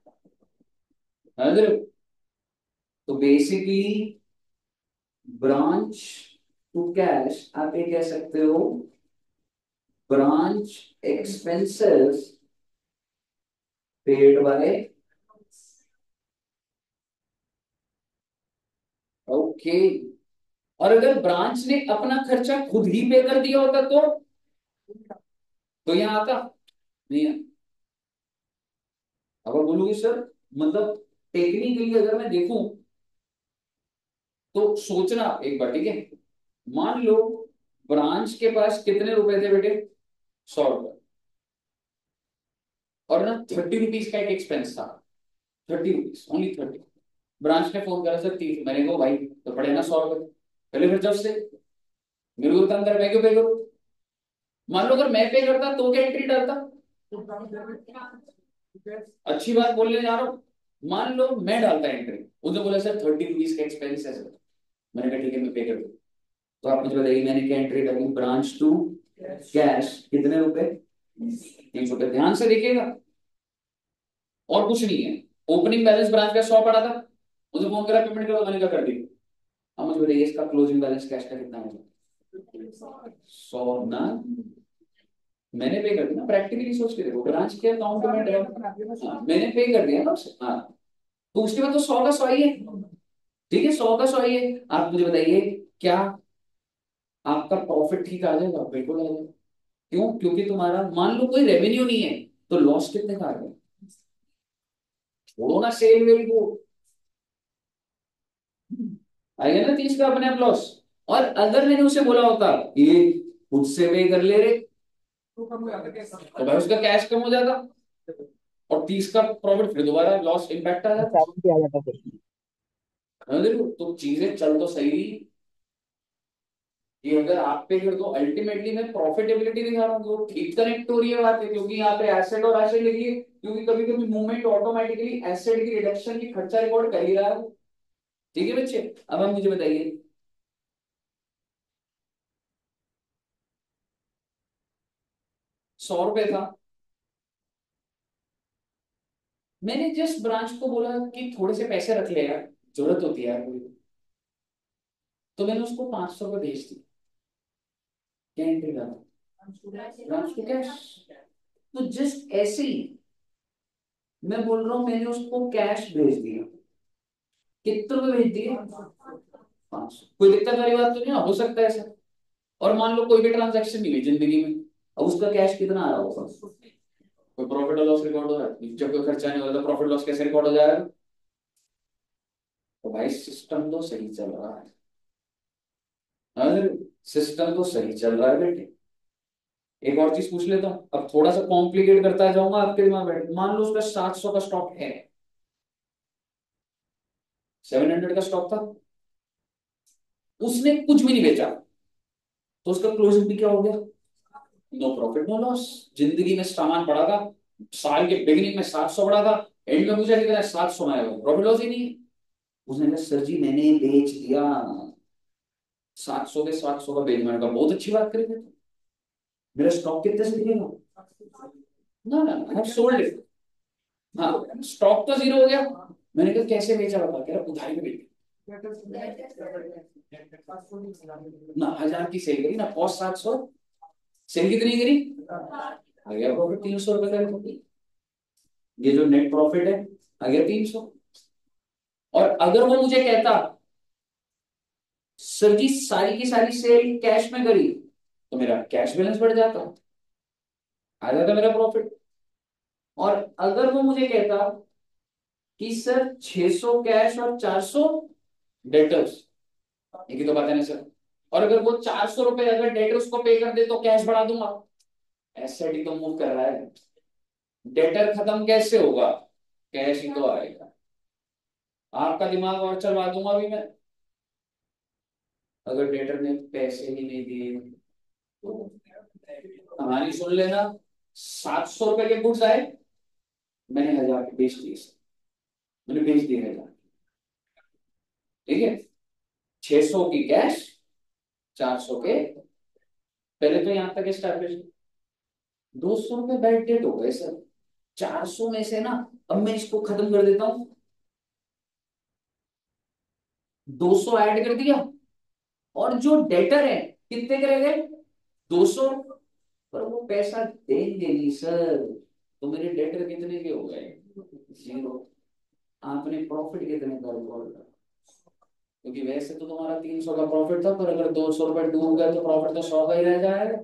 तो बेसिकली ब्रांच टू कैश आप ये कह सकते हो branch expenses paid by. Okay. और अगर ब्रांच ने अपना खर्चा खुद ही पे कर दिया होता तो तो यहाँ आता नहीं है। अब आप बोलोगे सर मतलब टेक्निकली अगर मैं देखूं तो सोचना एक बार, ठीक है। मान लो ब्रांच के पास कितने रुपए थे बेटे? सौ रुपए। और ना थर्टी रुपीज का एक एक्सपेंस था। Thirty rupees, only thirty. Branch ने फोन करा सर तीस। मैंने कहा भाई तो पड़े ना सौ रुपए। पहले फिर जब से मेरे को दुकानदार मैं क्यों पे करूं? मान लो अगर मैं पे करता तो क्या एंट्री डालता? अच्छी बात बोलने जा रहा हूं। मान लो मैं डालता एंट्री, उसने बोला सर थर्टी रुपीज का एक्सपेंस है सर। मैंने कहा ठीक है मैं पे कर दूं। तो आप मुझे बताइए मैंने क्या एंट्री डाली? ब्रांच टू कैश कितने रुपए? तीन रुपए। ध्यान से देखिएगा और कुछ नहीं है। ओपनिंग बैलेंस ब्रांच का सौ पड़ा था, मुझे फोन करा पेमेंट करो, मैंने क्या कर दी। अब मुझे बताइए इसका क्लोजिंग बैलेंस कैश का कितना होगा? सौ ना। मैंने पे कर दिया ना, प्रैक्टिकली सोच के देखो ब्रांच के अकाउंट में डायरेक्ट हाँ, मैंने पे कर दिया ना उसे। हाँ तो उसके बाद तो सौ का सौ ही है। ठीक है सौ का सौ ही है। आप मुझे बताइए क्या आपका प्रॉफिट ठीक आ जाएगा? बिल्कुल आ जाएगा। क्यों? क्योंकि तुम्हारा मान लो कोई रेवेन्यू नहीं है तो लॉस कितने का आ गया? छोड़ो ना सेल वेल को, आएगा ना तीस का अपने आप लॉस। और अगर मैंने उसे बोला होता ये खुद से पे कर ले रे तो भाई उसका कैश कम हो जाता और तीस का प्रॉफिट फिर दोबारा लॉस इम्पैक्ट आ जाता।
सेवन पे आ जाता फिर।
समझ रहे हो? तो चीजें चल तो सही रही कि अगर आप पे कर दो अल्टीमेटली मैं प्रॉफिटेबिलिटी दिखा रहा हूँ तो ठीक कनेक्ट हो रही है बात है, क्योंकि यहाँ पे एसेट और एसेट लिखिए, क्योंकि कभी कभी मूवमेंट ऑटोमेटिकली एसेट की रिडक्शन की खर्चा रिकॉर्ड कर ही रहा है। ठीक है बच्चे, अब आप मुझे बताइए सौ रुपए था, मैंने जिस ब्रांच को बोला कि थोड़े से पैसे रख ले यार, जरूरत होती है यार कोई, तो मैंने उसको पांच सौ रुपये भेज दी। क्या एंट्री डाला? Branch to cash. तो जस्ट ऐसे ही मैं बोल रहा हूँ मैंने उसको कैश भेज दिया। कितने रुपए भेज दिए? पांच सौ। कोई दिक्कत वाली बात तो नहीं ना, हो सकता है ऐसा। और मान लो कोई भी ट्रांजैक्शन नहीं हुई जिंदगी में, अब उसका कैश कितना आ रहा होगा? कोई प्रॉफिट और लॉस रिकॉर्ड हो रहा है? जब कोई खर्चा नहीं हो रहा तो प्रॉफिट लॉस कैसे रिकॉर्ड हो जाएगा? तो भाई सिस्टम तो सही चल रहा है। अरे सिस्टम तो सही चल रहा है बेटे। एक और चीज पूछ लेता हूँ, अब थोड़ा सा कॉम्प्लिकेट करता जाऊंगा आपके दिमाग में। मान लो उसका सात सौ का स्टॉक है, सेवन हंड्रेड का स्टॉक था, उसने कुछ भी नहीं बेचा, तो उसका क्लोजिंग भी क्या हो गया? No profit no loss. जिंदगी में सामान पड़ा था, साल के बिगिनिंग में सात सौ पड़ा था, एंड में मुझे कितना सात सौ में प्रॉफिट लॉस ही नहीं है। उसने कहा सर जी मैंने बेच दिया, सात सौ के सात सौ का बेच। मैंने कहा बहुत अच्छी बात करी, मेरा स्टॉक कितने से दिखेगा? ना ना आई हैव सोल्ड इट। हाँ स्टॉक तो जीरो हो गया। मैंने कहा कैसे बेचा? बता। कह रहा उधारी में बेच ना, हजार की सेल करी ना, कॉस्ट सात सौ, सेल कितनी करी? आ गया प्रॉफिट तीन सौ रुपए का। ये जो नेट प्रॉफिट है आ गया तीन सौ। और अगर वो मुझे कहता सर जी सारी की सारी सेल कैश में करी, तो मेरा कैश बैलेंस बढ़ जाता, आ जाता मेरा प्रॉफिट। और अगर वो मुझे कहता कि सर छह सौ कैश और चार सौ डेटर्स, एक ही तो बात है ना सर। और अगर वो चार सौ रुपए अगर डेटर्स को पे कर दे तो कैश बढ़ा दूंगा। एसेट ही तो मूव कर रहा है, डेटर खत्म कैसे होगा? कैश ही तो आएगा। आपका दिमाग और चलवा दूंगा अभी मैं। अगर डेटर ने पैसे ही नहीं दिए तो कहानी सुन लेना। सात सौ रुपए के गुड्स आए, मैंने हजार के बेच दिए। मैंने बेच दिए हजार। ठीक है, छह सौ की कैश, चार सौ के। पहले तो यहां तक स्टैब्लिश। दो सौ रुपये बैड डेट हो गए सर। चार सौ में से ना, अब मैं इसको खत्म कर देता हूँ, दो सौ ऐड कर दिया, और जो डेटर है कितने के रह गए, दो सौ। पर वो पैसा देंगे नहीं सर। तो मेरे डेटर कितने के हो गए, जीरो। आपने प्रॉफिट कितने का रिकॉर्ड करा, क्योंकि वैसे तो तुम्हारा तीन सौ का प्रॉफिट था, पर अगर दो सौ रुपए डूब गए तो प्रॉफिट तो सौ का ही रह जाएगा।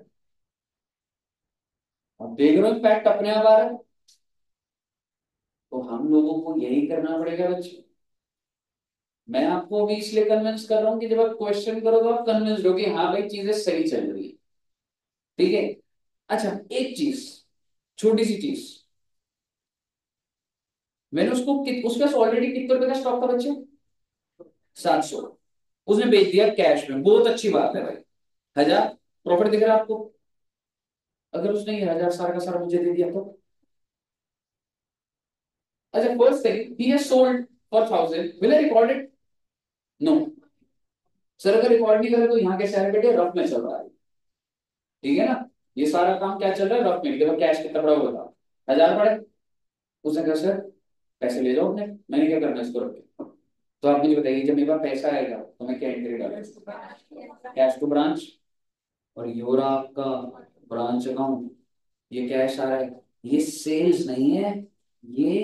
अब देख रहे हो इम्पैक्ट अपने आप आ रहा है। तो हम लोगों को यही करना पड़ेगा बच्चे। मैं आपको अभी इसलिए कन्विंस कर रहा हूँ कि जब आप क्वेश्चन करो तो आप कन्विंस हो कि हाँ भाई चीजें सही चल रही है। ठीक है। अच्छा, एक चीज, छोटी सी चीज, मैंने उसको कित, उसके पास ऑलरेडी कितने रुपए का स्टॉक था बच्चे, सात सौ। उसने बेच दिया कैश में, बहुत अच्छी बात है भाई। हजार प्रॉफिट दिख रहा है आपको। अगर उसने ये हजार सारा का सारा मुझे दे दिया तो, अच्छा फर्स्ट थिंग ही has sold for thousand, will I record it, no. Sir अगर रिकॉर्ड नहीं करे तो यहाँ के शहर बेटे रफ में चल रहा है, ठीक है ना। ये सारा काम क्या चल रहा है, रफ में। देखो कैश कितना बड़ा हुआ था, हजार पड़े। उसने कहा सर पैसे ले जाओ अपने, मैंने क्या करना है इसको रख के। तो आप मुझे बताइए, जब मेरे पास पैसा आएगा तो मैं क्या एंट्री डालूंगा, कैश टू ब्रांच। और ये हो रहा आपका ब्रांच अकाउंट, ये कैश आ रहा है, ये सेल्स नहीं है, ये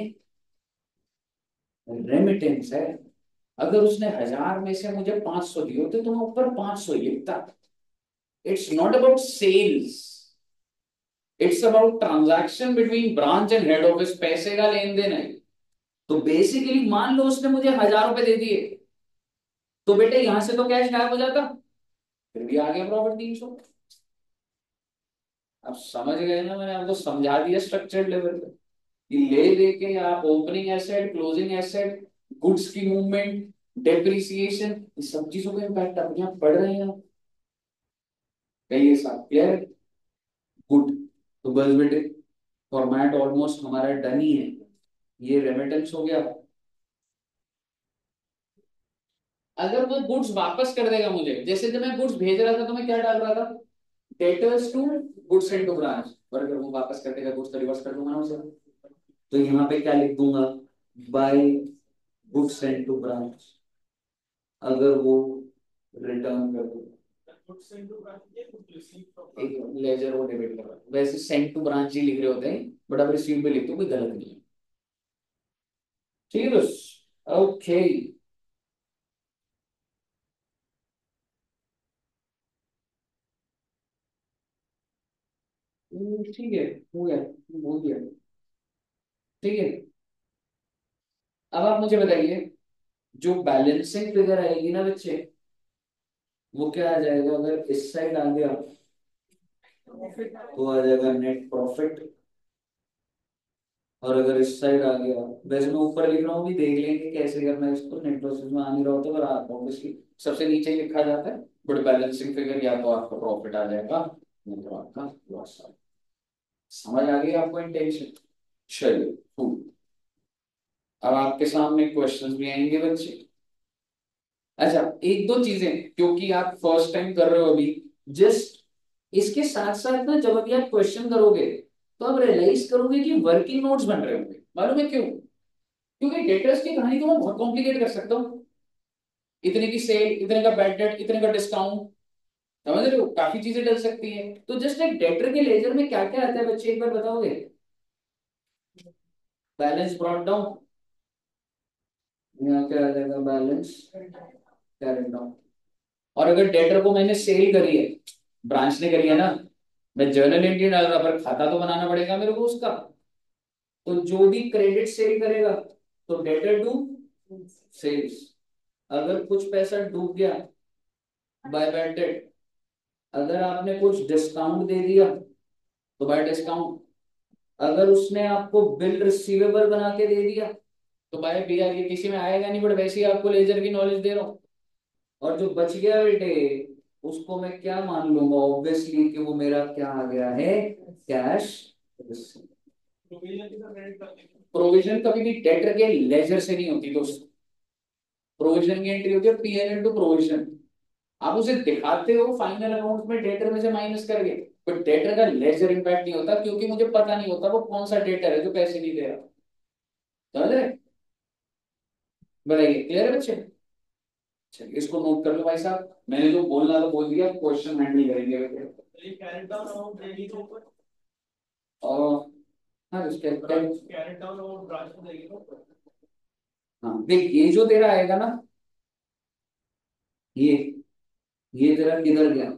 रेमिटेंस है। अगर उसने हजार में से मुझे पांच सौ दिए होते तो मैं ऊपर पांच सौ ही लिखता। It's not about sales, it's about transaction between branch and head office, पैसे का लेन देन है। तो बेसिकली मान लो उसने मुझे हजार रुपए दे दिए, तो बेटे यहां से तो कैश गायब हो जाता, फिर भी आ गया प्रॉफिट तीन सौ। अब समझ गए ना, मैंने आपको समझा दिया स्ट्रक्चर्ड लेवल पे कि ले दे के आप opening asset, closing asset, goods की मूवमेंट, डेप्रिसिएशन, इस सब चीजों का इम्पैक्ट अपने आप पड़ रहे हैं। कहिए साहब क्लियर, गुड। तो बस बेटे फॉर्मेट ऑलमोस्ट हमारा डन ही है। ये रेमिटेंस हो गया। अगर वो गुड्स वापस कर देगा मुझे, जैसे जब मैं गुड्स भेज रहा था तो मैं क्या डाल रहा था, debtors to goods and to branch, और अगर वो वापस कर देगा गुड्स तो रिवर्स कर दूंगा ना उसे। तो यहाँ पे क्या लिख दूंगा, by goods and to branch, अगर वो रिटर्न कर दो। एक लेजर वो डेबिट कर रहा है, वैसे सेंड टू ब्रांच ही लिख रहे होते हैं, बट अब रिसीव पे लिख दो, कोई गलत नहीं है। ठीक है दोस्त, ओके। ठीक है, हो गया, हो गया। ठीक है, अब आप मुझे बताइए, जो बैलेंसिंग फिगर आएगी ना बच्चे, वो क्या आ जाएगा, अगर इस साइड आ गया तो आ जाएगा नेट प्रॉफिट, और अगर इस साइड आ गया, वैसे मैं ऊपर लिख रहा हूँ, भी देख लेंगे कैसे करना है इसको, नेट प्रोसेस में आ नहीं रहा होता, पर ऑब्वियसली सबसे नीचे ही लिखा जाता है। बट बैलेंसिंग फिगर या तो आपका प्रॉफिट आ जाएगा, नहीं तो आपका लॉस आ। समझ आ गई आपको इंटेंशन। चलिए cool। अब आपके सामने क्वेश्चंस भी आएंगे बच्चे। अच्छा, एक दो चीजें, क्योंकि आप फर्स्ट टाइम कर रहे हो अभी, जस्ट इसके साथ साथ ना, जब अभी आप क्वेश्चन करोगे तो आप रियलाइज करोगे कि वर्किंग नोट्स बन रहे होंगे। मालूम है क्यों? क्योंकि डेटर्स की कहानी को मैं बहुत कॉम्प्लिकेट कर सकता हूँ। इतने की सेल, इतने का बैड डेट, इतने का डिस्काउंट, समझ रहे हो, काफी चीजें डल सकती हैं। तो जस्ट एक डेटर के लेजर में क्या क्या आता है बच्चे, एक बार बताओगे? बैलेंस ब्रॉट डाउन, यहाँ क्या आ जाएगा, बैलेंस कैरेट डाउन। और अगर डेटर को मैंने सेल करी है, ब्रांच ने करी है ना, मैं जर्नल एंट्री डाल रहा, पर खाता तो बनाना पड़ेगा मेरे को उसका। तो जो भी क्रेडिट सेल करेगा, तो डेटर टू सेल्स। अगर कुछ पैसा डूब गया बाय बैड डेट, अगर आपने कुछ डिस्काउंट दे दिया तो बाय डिस्काउंट, अगर उसने आपको बिल रिसीवेबल बना के दे दिया तो बाय बी आर, ये किसी में आएगा नहीं, बट वैसे ही आपको लेजर की नॉलेज दे रहा हूँ। और जो बच गया बेटे, उसको मैं क्या मान लूंगा, ऑब्वियसली कि वो मेरा क्या आ गया है, कैश। प्रोविजन कभी भी डेटर के लेजर से नहीं होती दोस्त। प्रोविजन की एंट्री होती है पीएल टू प्रोविजन। आप उसे दिखाते हो फाइनल अमाउंट में डेटर में से माइनस करके, बट डेटर का लेजर इम्पैक्ट नहीं होता, क्योंकि मुझे पता नहीं होता वो कौन सा डेटर है जो पैसे नहीं दे रहा। समझ रहे? बताइए, क्लियर है बच्चे? चलिए इसको नोट कर लो भाई साहब, मैंने जो बोलना था बोल दिया, क्वेश्चन हैंडल करेंगे बेटे। और हाँ उसके हाँ देख, ये जो तेरा आएगा ना, ये ये तेरा किधर गया,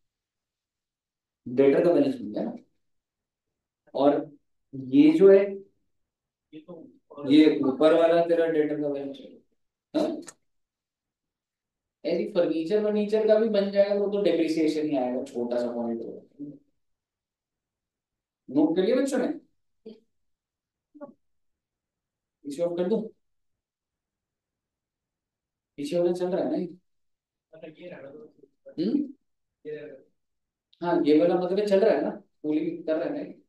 डेटर का बैलेंस मिल गया ना। और ये जो है, ये ऊपर वाला तेरा डेटर का बैलेंस है। ऐसी फर्नीचर फर्नीचर का भी बन जाएगा, वो तो डेप्रिसिएशन ही आएगा, छोटा सा पॉइंट होगा। नोट कर लिया बच्चों ने? इसे ऑफ कर दो, पीछे वाला चल रहा है ना? हम्म। हाँ ये वाला मतलब चल रहा है ना, कूलिंग कर रहा है ना?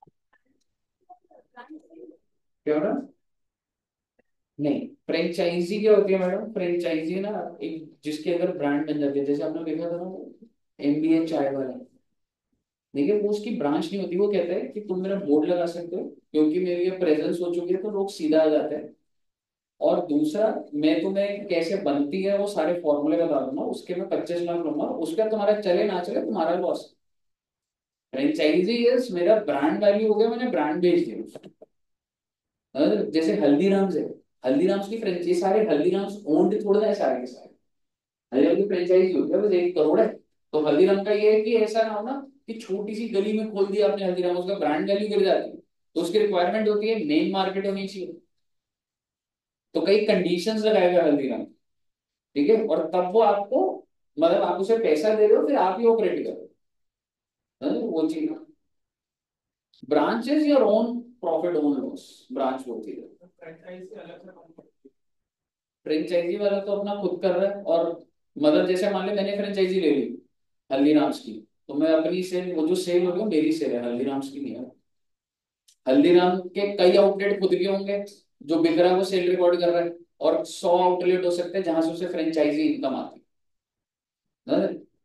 क्या हो रहा है? नहीं, फ्रेंचाइजी क्या होती है मैडम? फ्रेंचाइजी ना एक जिसके अंदर ब्रांड बन जाती है, जैसे आपने देखा था ना एमबीए चाय वाला। देखिए वो उसकी ब्रांच नहीं होती, वो कहता है कि तुम मेरा बोर्ड लगा सकते हो, क्योंकि मेरी ये प्रेजेंस हो चुकी है तो लोग सीधा आ जाते हैं। और दूसरा, मैं तुम्हें कैसे बनती है वो सारे फॉर्मूले बता दूंगा, उसके मैं पच्चीस लाख लूंगा, उस पर तुम्हारा चले ना चले तुम्हारा लॉस। फ्रेंचाइजी यस, मेरा ब्रांड वैल्यू हो गया, मैंने ब्रांड बेच दिया उसको। अगर जैसे हल्दीराम्स है, हल्दीराम्स की फ्रेंचाइजी, सारे हल्दीराम्स ओन्ड थोड़ा है सारे के सारे, हल्दीराम की फ्रेंचाइजी होती है बस एक करोड़ है। तो हल्दीराम का ये है कि ऐसा ना हो ना कि छोटी सी गली में खोल दिया आपने हल्दीराम, उसका ब्रांड वैल्यू गिर जाती है। तो उसकी रिक्वायरमेंट होती है मेन मार्केट होनी चाहिए, तो कई कंडीशंस लगाएगा हल्दीराम। ठीक है, और तब वो आपको, मतलब आप उसे पैसा दे रहे हो, फिर आप ही ऑपरेट करो। है ना? वो चीज, branches your own profit own loss, branch होती है। फ्रेंचाइजी वाला तो अपना खुद कर रहा है, और मतलब जैसे मान ली मैंने फ्रेंचाइजी ले ली हल्दीराम्स की, तो मैं अपनी सेल, वो जो सेल होगी वो मेरी सेल है, हल्दीराम्स की नहीं है। हल्दीराम के कई आउटलेट खुद के होंगे, जो बिक रहा है वो सेल रिकॉर्ड कर रहा है, और सौ आउटलेट हो सकते हैं जहां से उसे फ्रेंचाइजी इनकम आती है।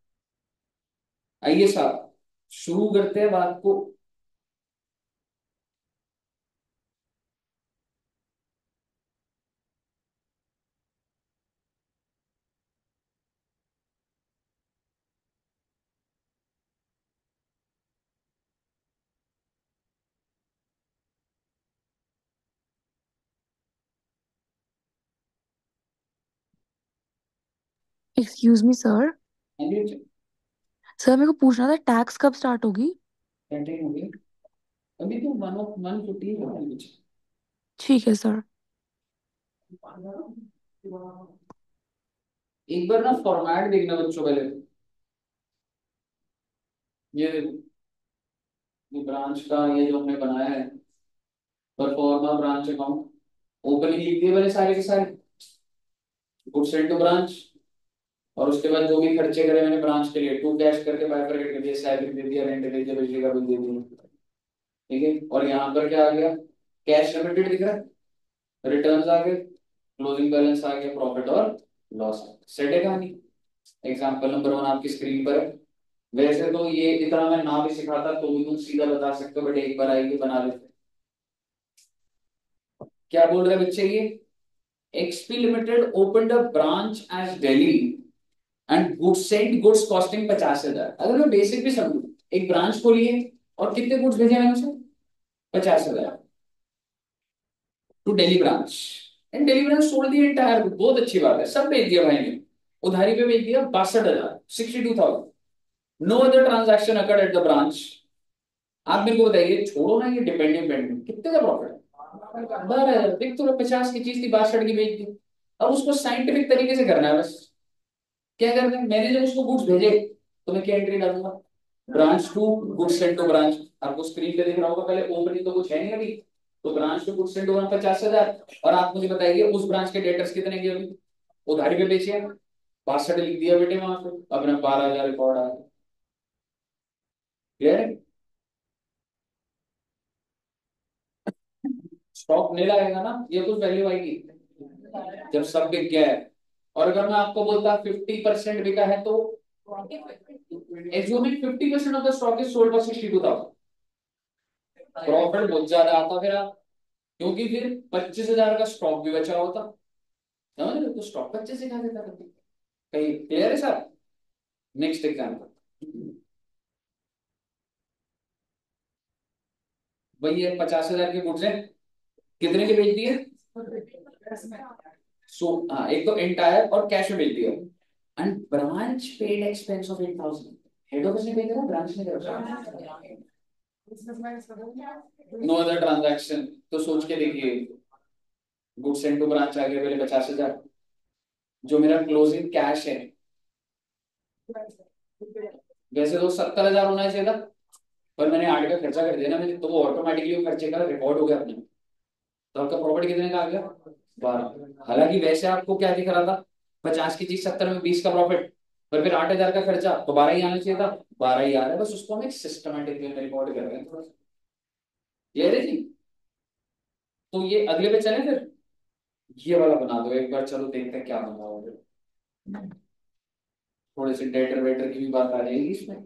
आइए साहब, शुरू करते हैं बात को।
Excuse me sir.
हाँ जी,
सर मेरे को पूछना था टैक्स कब स्टार्ट होगी?
कंटेंट हो गया, अभी तो वन ऑफ वन फिफ्टी है कुछ।
ठीक है सर।
एक बार ना फॉर्मेट देखना बच्चों पहले, ये ये ब्रांच का ये जो हमने बनाया है, परफॉर्मा ब्रांच अकाउंट, ओपनिंग लिख दिए मैंने सारे के सारे, गुड सेंड टू ब्रांच, और उसके बाद जो भी खर्चे करे मैंने ब्रांच के लिए, टू कैश करके बाइफरकेट कर दिया, सैलरी दे दिया, रेंट दे दिया, बिजली का बिल दे दिया। ठीक है, और यहाँ पर क्या आ गया, कैश लिमिटेड दिख रहा है, रिटर्न्स आ गए, क्लोजिंग बैलेंस आ गया, प्रॉफिट और लॉस। सेट है कहानी। एग्जाम्पल नंबर वन आपकी स्क्रीन पर है। वैसे तो ये इतना मैं ना भी सिखाता तो भी तुम सीधा बता सकते हो, बट एक बार आएगी बना लेते। क्या बोल रहे बच्चे ये, XP limited opened a branch as Delhi and goods sent goods costing पचास हजार। अगर मैं बेसिक भी समझू, एक ब्रांच खोली है और कितने गुड्स भेजे मैंने उसे, पचास हजार, to Delhi branch, and Delhi branch sold the entire good. बहुत अच्छी बात है, सब भेज दिया भाई ने, उधारी पे भेज दिया बासठ हजार, sixty two thousand. No other transaction occurred at the branch. आप मेरे को बताइए, छोड़ो ना ये डिपेंडेंट पेंडेंट, कितने का प्रॉफिट है? बारह हजार। देख तो पचास की चीज थी, बासठ की बेच दी। अब उसको साइंटिफिक तरीके से करना है बस। क्या करना है, मैंने जब उसको गुड्स भेजे तो मैं क्या एंट्री डालूंगा, branch to goods send to branch. आपको स्क्रीन पे दिख रहा होगा, पहले ओपनिंग तो कुछ है नहीं अभी, तो branch to goods send to पचास हजार। और आप मुझे बताइए उस ब्रांच के डेटर्स कितने के अभी, उधारी पे बेचे, बासठ लिख दिया बेटे वहां पे, अपना बारह हजार रिकॉर्ड आ गया। क्लियर है? स्टॉक नीला आएगा ना, ये कुछ वैल्यू आएगी जब सब बिक गया है। और अगर मैं आपको बोलता फिफ्टी परसेंट बिका है तो assuming fifty percent of the stock is sold for sixty two thousand, profit बहुत ज्यादा आता फिर आप, क्योंकि फिर पच्चीस हजार का स्टॉक भी बचा होता, समझ रहे हो? तो स्टॉक पच्चीस से खा देता कभी। कहीं क्लियर है सर? नेक्स्ट एग्जाम्पल, वही है, पचास हजार के गुड्स हैं, कितने के बेच दिए? सो हाँ, एक तो एंटायर और कैश में बेच दिया। And branch paid expense of eight thousand, head office ने पे करा, ब्रांच ने करा। नो अदर ट्रांजैक्शन, तो सोच के देखिए, गुड्स सेंड टू ब्रांच आ गया पहले पचास हजार, जो मेरा क्लोजिंग कैश है वैसे तो सत्तर हजार होना चाहिए था, पर मैंने आठ का खर्चा कर दिया ना मैंने, तो वो ऑटोमेटिकली खर्चे का रिकॉर्ड हो गया अपने, तो आपका प्रॉफिट कितने का आ गया? बारह। हालांकि वैसे आपको क्या दिख रहा था, पचास की चीज सत्तर में बीस का प्रॉफिट, पर फिर आठ हजार का खर्चा तो बारह ही आना चाहिए था, बारह ही आ रहा है, बस उसको हम एक सिस्टमेटिक वे में रिकॉर्ड कर रहे हैं थोड़ा सा। क्लियर है जी? तो ये अगले पे चले फिर, ये वाला बना दो एक बार, चलो देखते हैं क्या बना होगा। थोड़े से डेटर वेटर की भी बात आ जाएगी इसमें।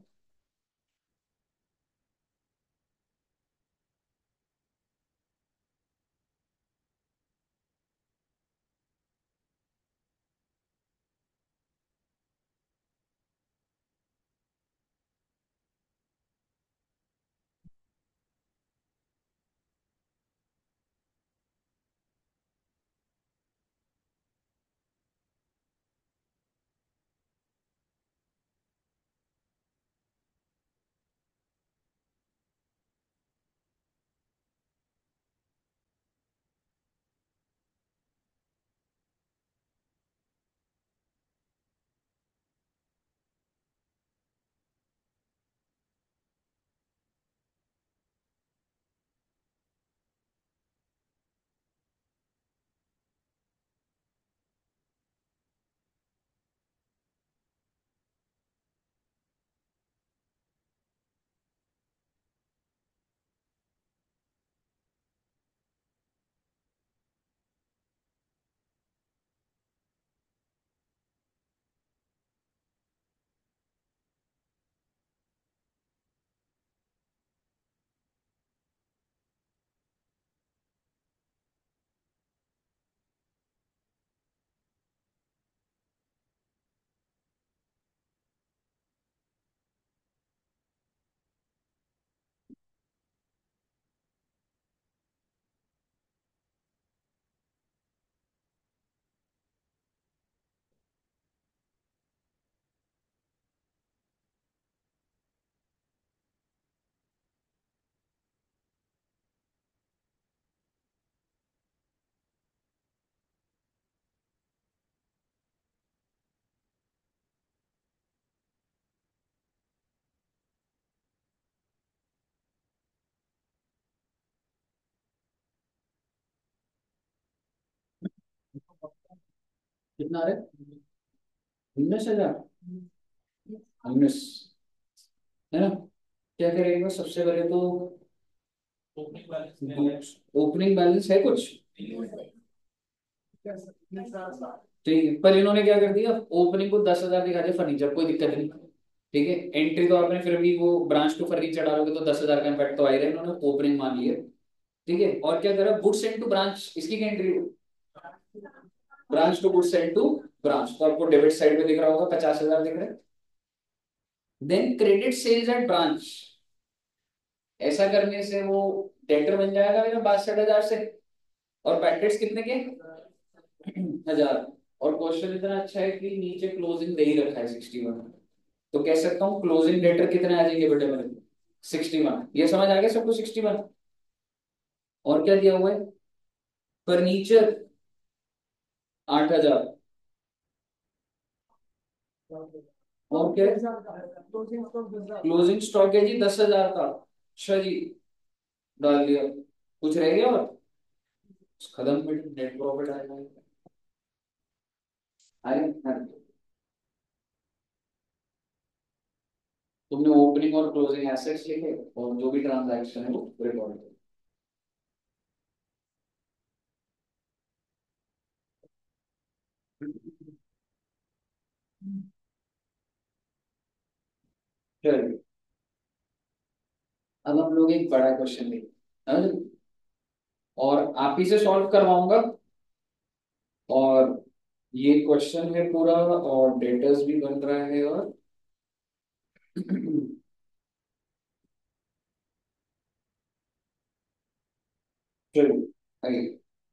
कितना आ रहा है? उन्नीस हजार, उन्नीस, है ना? क्या करेगा सबसे पहले तो, ओपनिंग बैलेंस है कुछ? ठीक है, पर इन्होंने क्या कर दिया, ओपनिंग को दस हजार दिखा दिया, फर्नीचर कोई दिक्कत नहीं। ठीक है, एंट्री तो आपने फिर भी वो ब्रांच टू फर्नीचर डालोगे तो दस हजार का इम्पैक्ट तो आएगा, इन्होंने ओपनिंग मान लिया। ठीक है, और क्या करा, गुड्स सेंड टू ब्रांच, इसकी क्या entry, branch to goods send to branch, तो आपको डेबिट साइड पे दिख रहा होगा, पचास हजार दिख रहा है। Then credit sales at branch, ऐसा करने से वो डेटर बन जाएगा मेरा बासठ हजार से, और पैकेट्स कितने के? हजार। और क्वेश्चन इतना अच्छा है कि नीचे क्लोजिंग दे ही रखा है सिक्सटी वन, तो कह सकता हूँ क्लोजिंग डेटर कितने आ जाएंगे बेटे मेरे? Sixty one. ये समझ आ गया सबको? Sixty one. और क्या दिया हुआ है? फर्नीचर आठ हजार, और क्या? क्लोजिंग स्टॉक है जी दस हजार का। अच्छा जी, डाल दिया। कुछ रह गया और? खत्म, नेट प्रॉफिट आएगा। आए तुमने ओपनिंग और क्लोजिंग एसेट्स लिखे, और जो भी ट्रांजैक्शन है वो रिकॉर्ड कर। चलिए, अब हम लोग एक बड़ा क्वेश्चन लेंगे और आप ही से सॉल्व करवाऊंगा। और ये क्वेश्चन है पूरा, और डेटर्स भी बन रहा है, और चलिए आइए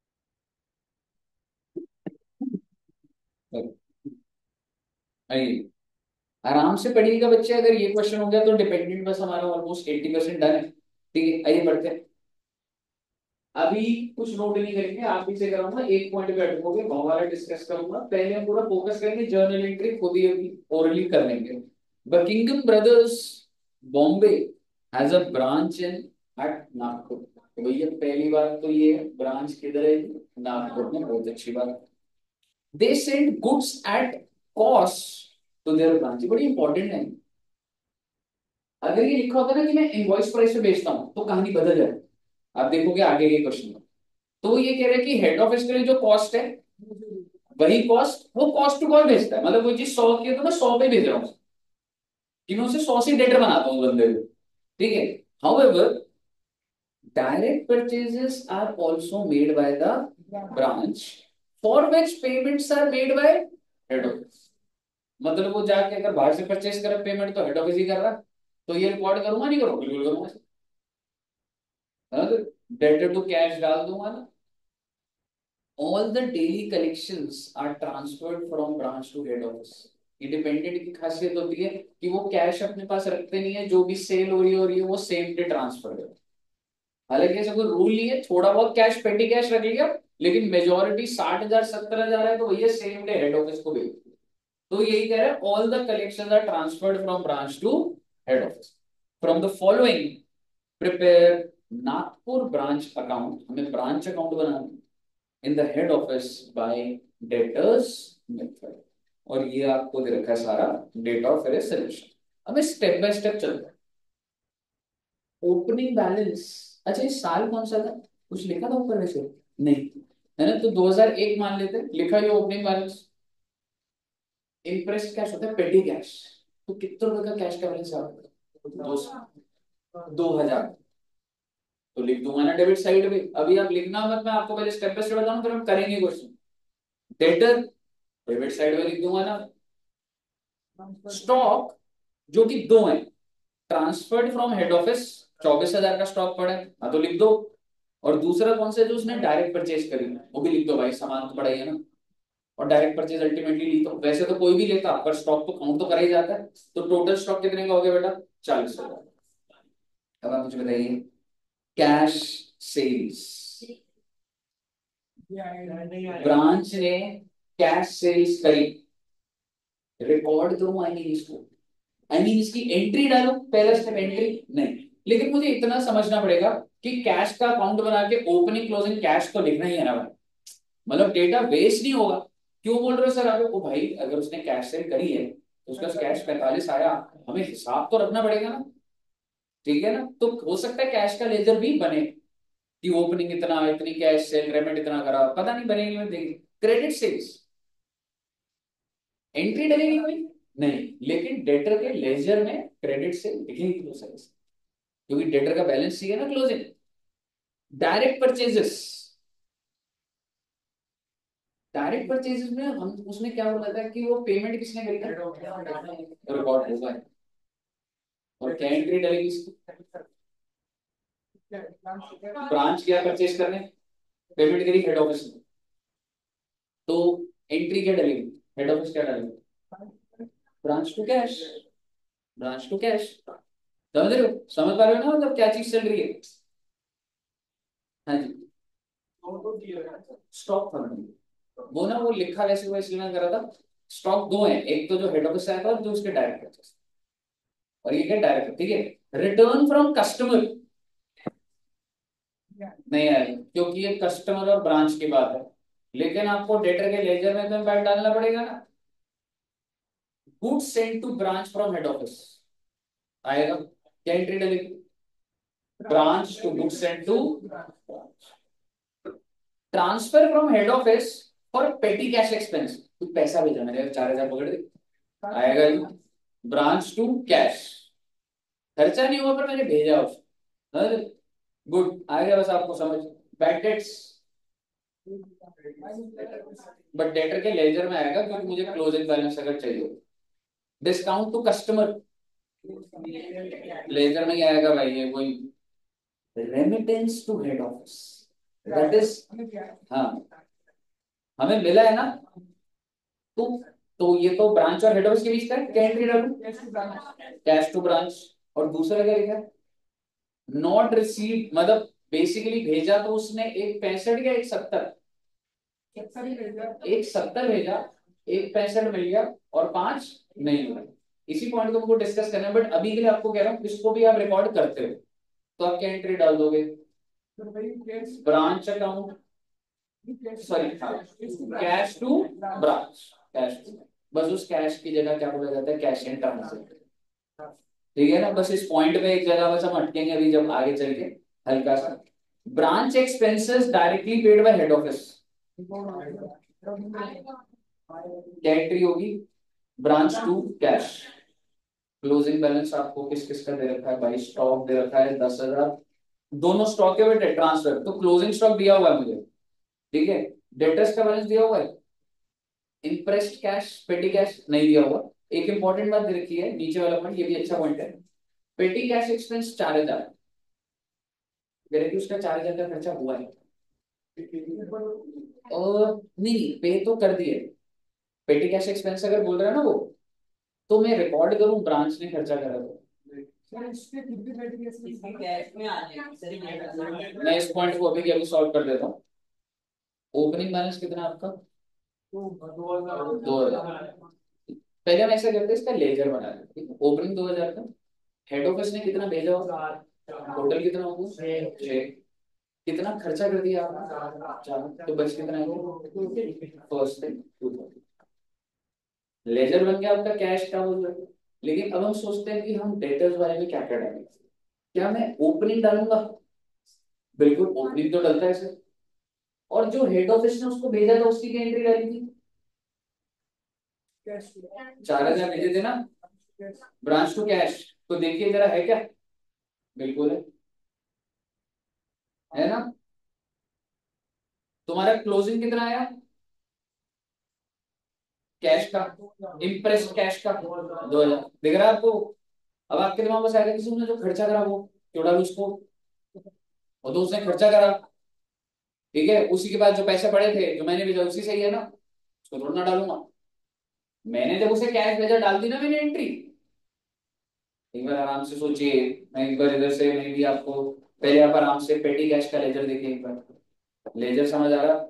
आइए, आराम से पढ़िएगा बच्चे। अगर ये क्वेश्चन हो गया तो डिपेंडेंट बस हमारा ऑलमोस्ट एट्टी परसेंट डन है। ठीक है, आइए बढ़ते हैं। अभी कुछ नोट नहीं करेंगे, आप ही से कराऊंगा, एक पॉइंट पे अटकोगे, हमारा डिस्कस करूंगा। पहले हम पूरा फोकस करेंगे, जर्नल एंट्री खुद ही अभी ओरली कर लेंगे। Buckingham brothers Bombay has a branch in at Nagpur. तो भैया पहली बात तो ये ब्रांच किधर है? नागपुर में, बहुत अच्छी बात। They send goods at cost to their branch, बड़ी इंपॉर्टेंट है। अगर ये लिखा होता ना कि मैं इनवॉइस प्राइस पे बेचता हूँ तो कहानी बदल जाए। आप देखोगे आगे के क्वेश्चन में। तो ये कह रहे हैं कि हेड ऑफिस के लिए जो कॉस्ट है, वही कॉस्ट वो कॉस्ट टू कॉस्ट भेजता है। मतलब वो चीज सौ की है तो मैं सौ पे भेज रहा हूँ, कि मैं उसे सौ से डेटर बनाता हूँ बंदे को। ठीक है। However direct purchases are also made by the branch for which payments are made by head office. मतलब वो जाके अगर बाहर से परचेज कर पेमेंट तो हेड ऑफिस ही कर रहा है। तो ये रिकॉर्ड करूंगा नहीं करूंगा? बिल्कुल करूंगा। डेटर टू कैश डाल दूंगा ना। All the daily collections are transferred from branch to head office। Independent की खासियत होती है कि वो कैश अपने पास रखते नहीं है, जो भी सेल हो रही हो रही है वो सेम डे ट्रांसफर है। हालांकि ऐसा कोई रूल नहीं है, थोड़ा बहुत कैश पेटी कैश रख लिया, लेकिन मेजोरिटी साठ हजार सत्तर हजार है तो भैया सेम डे हेड ऑफिस को भेज। तो यही कह रहे हैं, all the collection are transferred from branch to head office. From the following prepare Nagpur branch account, हमें ब्रांच अकाउंट बनाना in the head office by debtors method. और ये आपको दे रखा है सारा डेटा ऑफ फेयर सोल्यूशन। अब स्टेप बाय स्टेप चलते हैं। ओपनिंग बैलेंस, अच्छा ये साल कौन सा था? कुछ लिखा था ऊपर वैसे? नहीं है ना, तो दो हज़ार एक मान लेते हैं, लिखा ये ओपनिंग बैलेंस। इंप्रेस्ड कैश होता है पेटी कैश। तो कितने रुपए का कैश का बैलेंस है आपका? दो दो हजार। तो लिख दूंगा ना डेबिट साइड पे। अभी आप लिखना मत, मैं आपको पहले स्टेप बाय स्टेप बताऊं फिर हम करेंगे क्वेश्चन। डेटर डेबिट साइड पे लिख दूंगा ना। स्टॉक जो कि दो है, ट्रांसफर्ड फ्रॉम हेड ऑफिस, चौबीस हजार का स्टॉक पड़ा है, हाँ तो लिख दो। और दूसरा कौन सा है? जो उसने डायरेक्ट परचेज करी, वो भी लिख दो भाई, सामान तो पड़ा ही है ना। और डायरेक्ट परचेज अल्टीमेटली ली, तो वैसे तो कोई भी लेता पर स्टॉक तो काउंट तो करा ही जाता है। तो टोटल स्टॉक कितने का हो गया बेटा? चालीस हजार। अब आप मुझे बताइए, कैश सेल्स, ब्रांच ने कैश सेल्स करी, रिकॉर्ड करूं आई मीन इसको, आई मीन इसकी एंट्री डालू? पहला स्टेप एंट्री नहीं, लेकिन मुझे इतना समझना पड़ेगा कि कैश का अकाउंट बना के ओपनिंग क्लोजिंग कैश तो लिखना ही है ना भाई। मतलब डेटा वेस्ट नहीं होगा। क्यों बोल रहे हो सर आप? ओ भाई अगर उसने कैश सेल करी है तो उसका कैश पैंतालीस आया, हमें हिसाब तो रखना पड़ेगा ना। ठीक है ना, तो हो सकता है कैश का लेजर भी बने कि ओपनिंग इतना, इतनी कैश सेल, रेमेंट इतना करा, पता नहीं बनेगी मैं देखिए। क्रेडिट सेल्स एंट्री डलेगी कोई नहीं, लेकिन डेटर के लेजर में क्रेडिट सेल दिखेगी तो सर, क्योंकि डेटर का बैलेंस चाहिए ना closing. Direct purchases, direct purchases में हम उसने क्या बोला था कि वो पेमेंट किसने करी थी? रिकॉर्ड होगा है। और क्या एंट्री डलेगी इसकी? ब्रांच क्या परचेज करने, पेमेंट करी हेड ऑफिस में, तो एंट्री क्या डलेगी? हेड ऑफिस क्या डालेगी? Branch to cash, branch to cash. समझ रहे हो? समझ पा रहे हो ना, मतलब क्या चीज चल रही है? हाँ जी। स्टॉक था वो ना, वो लिखा वैसे हुआ इसलिए मैं कर रहा था। स्टॉक दो है, एक तो जो हेड ऑफिस से आया था और जो उसके डायरेक्ट परचेस, और ये क्या डायरेक्ट। ठीक है। रिटर्न फ्रॉम कस्टमर नहीं आएगा क्योंकि ये कस्टमर और ब्रांच की बात है, लेकिन आपको डेटर के लेजर में तो इम्पैक्ट डालना पड़ेगा ना। Goods send to branch from head office आएगा, क्या एंट्री डलेगी? Branch to goods send to. Transfer from head office for petty cash expense, तो पैसा भेजा मैंने चार हजार पकड़ दे, आएगा ब्रांच टू कैश। खर्चा नहीं हुआ पर मैंने भेजा उसको। गुड, आ गया बस आपको समझ। बैड डेट्स, बट डेटर के लेजर में आएगा क्योंकि मुझे क्लोजिंग बैलेंस अगर चाहिए। डिस्काउंट टू कस्टमर, लेजर में ही आएगा भाई, ये कोई remittance to head office, that is, हाँ हमें मिला है ना। तो तो ये तो ब्रांच और हेड ऑफिस के बीच का है, क्या एंट्री डालूं? Cash to branch. और दूसरा क्या लिखा है? नॉट रिसीव, मतलब बेसिकली भेजा तो उसने एक पैंसठ या एक सत्तर, एक सत्तर भेजा, एक पैंसठ मिल गया और पांच नहीं मिला। इसी पॉइंट को हमको डिस्कस करना है, बट अभी के लिए आपको कह रहा हूँ इसको भी आप रिकॉर्ड करते हो। तो आप क्या एंट्री डाल दोगे? Branch account, sorry cash to branch, cash to, बस उस कैश की जगह क्या बोला जाता है? Cash in transit. ठीक है ना, बस इस पॉइंट पे एक जगह बस हम अटकेंगे अभी जब आगे चल के हल्का सा। Branch expenses directly paid by head office, क्या एंट्री होगी? Branch to cash. Closing balance आपको किस किस का दे रखा है भाई? स्टॉक दे रखा है दस हजार, दोनों स्टॉक के बेटे ट्रांसफर, तो क्लोजिंग स्टॉक दिया हुआ है मुझे, ठीक है। डेटर्स का बैलेंस दिया हुआ है, इंप्रेस्ड कैश, पेटी कैश नहीं दिया हुआ। एक इंपॉर्टेंट बात दे रखी है नीचे वाला पॉइंट, ये भी अच्छा पॉइंट है। पेटी कैश एक्सपेंस चार हजार, कि उसका चार हजार का खर्चा हुआ है। और नहीं, पे तो कर दिए। पेटी कैश एक्सपेंस अगर बोल रहा है ना वो, तो मैं रिकॉर्ड करूं ब्रांच ने खर्चा करा तो मैं इस पॉइंट को अभी के अभी सॉल्व कर देता हूँ। ओपनिंग बैलेंस कितना है आपका? दो हजार। पहले हम ऐसा करते हैं, इसका लेजर बना लेते हैं। ओपनिंग दो हजार का, हेड ऑफिस ने कितना भेजा होगा? टोटल कितना होगा? छह। कितना खर्चा कर दिया आपने? चार। तो बच कितना है? First thing two thousand. Ledger बन गया आपका कैश का बोल रहे। लेकिन अब हम सोचते हैं कि हम डेटर्स वाले में क्या क्या डालेंगे। क्या मैं ओपनिंग डालूंगा? बिल्कुल, ओपनिंग तो डलता है सर। और जो हेड ऑफिस ने उसको भेजा था उसकी क्या एंट्री डाली थी? चार हजार भेजे थे ना, ब्रांच टू कैश। तो देखिए जरा है क्या? बिल्कुल है है ना। तुम्हारा क्लोजिंग कितना आया कैश का? इम्प्रेस कैश का दो हजार, दिख रहा है आपको? अब आपके दिमाग में से आएगा किसी ने जो खर्चा करा वो क्यों डालू उसको? वो तो उसने खर्चा करा, ठीक है। उसी के बाद जो पैसे पड़े थे जो मैंने भेजा उसी सही है ना, उसको थोड़ा ना डालूंगा। मैंने जब उसे कैश भेजा डाल दी ना मैंने एंट्री। एक बार आराम से सोचिए, मैं एक बार इधर से मैं भी आपको, पहले आप आराम से पेटी कैश का लेजर देखिए एक बार। लेजर समझ आ रहा?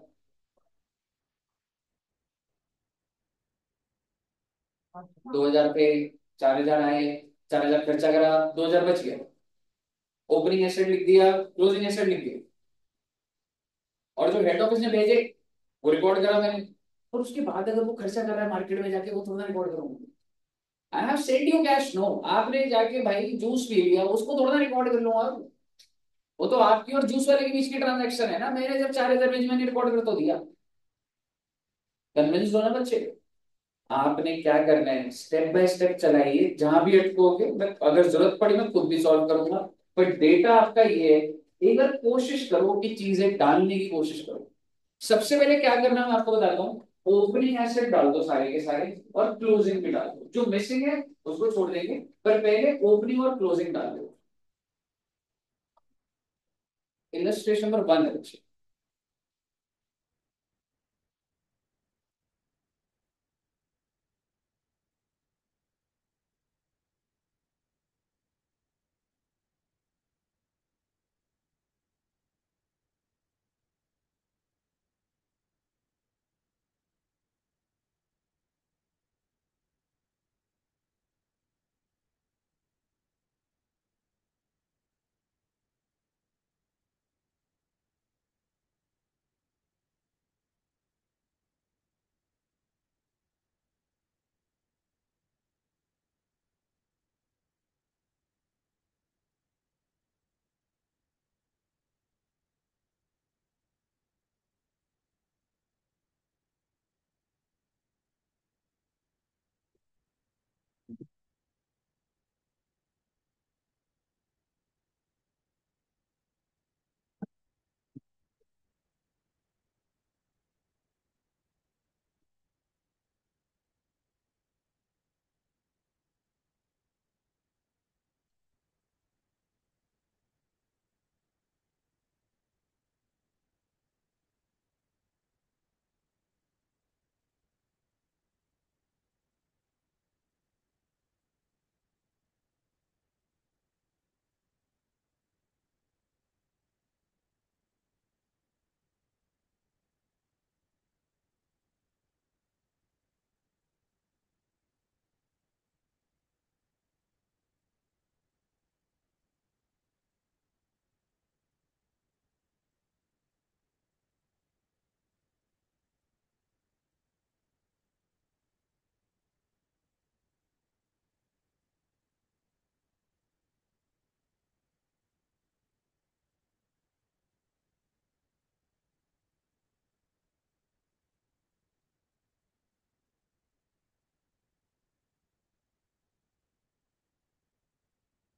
दो हजार पे चार हजार आए, चार हजार खर्चा करा, दो हजार बच गया। ओपनिंग एसेट लिख दिया, क्लोजिंग एसेट लिख दिया। और जो हेड ऑफिस ने भेजे वो रिकॉर्ड करा मैंने। और उसके बाद अगर वो खर्चा कर रहा है मार्केट में जाके, वो थोड़ा रिकॉर्ड करूंगा? I have send you cash, no. आपने जाके भाई जूस पी लिया, उसको थोड़ा रिकॉर्ड कर लूंगा? वो तो आपकी और जूस वाले के बीच की ट्रांजैक्शन है ना। मैंने जब चार हजार भेजे मैंने रिकॉर्ड कर तो दिया। कन्विंस हो ना बच्चे? आपने क्या करना है, स्टेप बाय स्टेप चलाइए, जहां भी अटकोगे मैं अगर जरूरत पड़ी मैं खुद भी सॉल्व करूंगा। पर डेटा आपका ये है, एक बार कोशिश करो कि चीजें डालने की कोशिश करो। सबसे पहले क्या करना है मैं आपको बताता हूँ। ओपनिंग एसेट डाल दो सारे के सारे, और क्लोजिंग भी डाल दो, जो मिसिंग है उसको छोड़ देंगे, पर पहले ओपनिंग और क्लोजिंग डाल दो। इलस्ट्रेशन नंबर वन है बच्चे।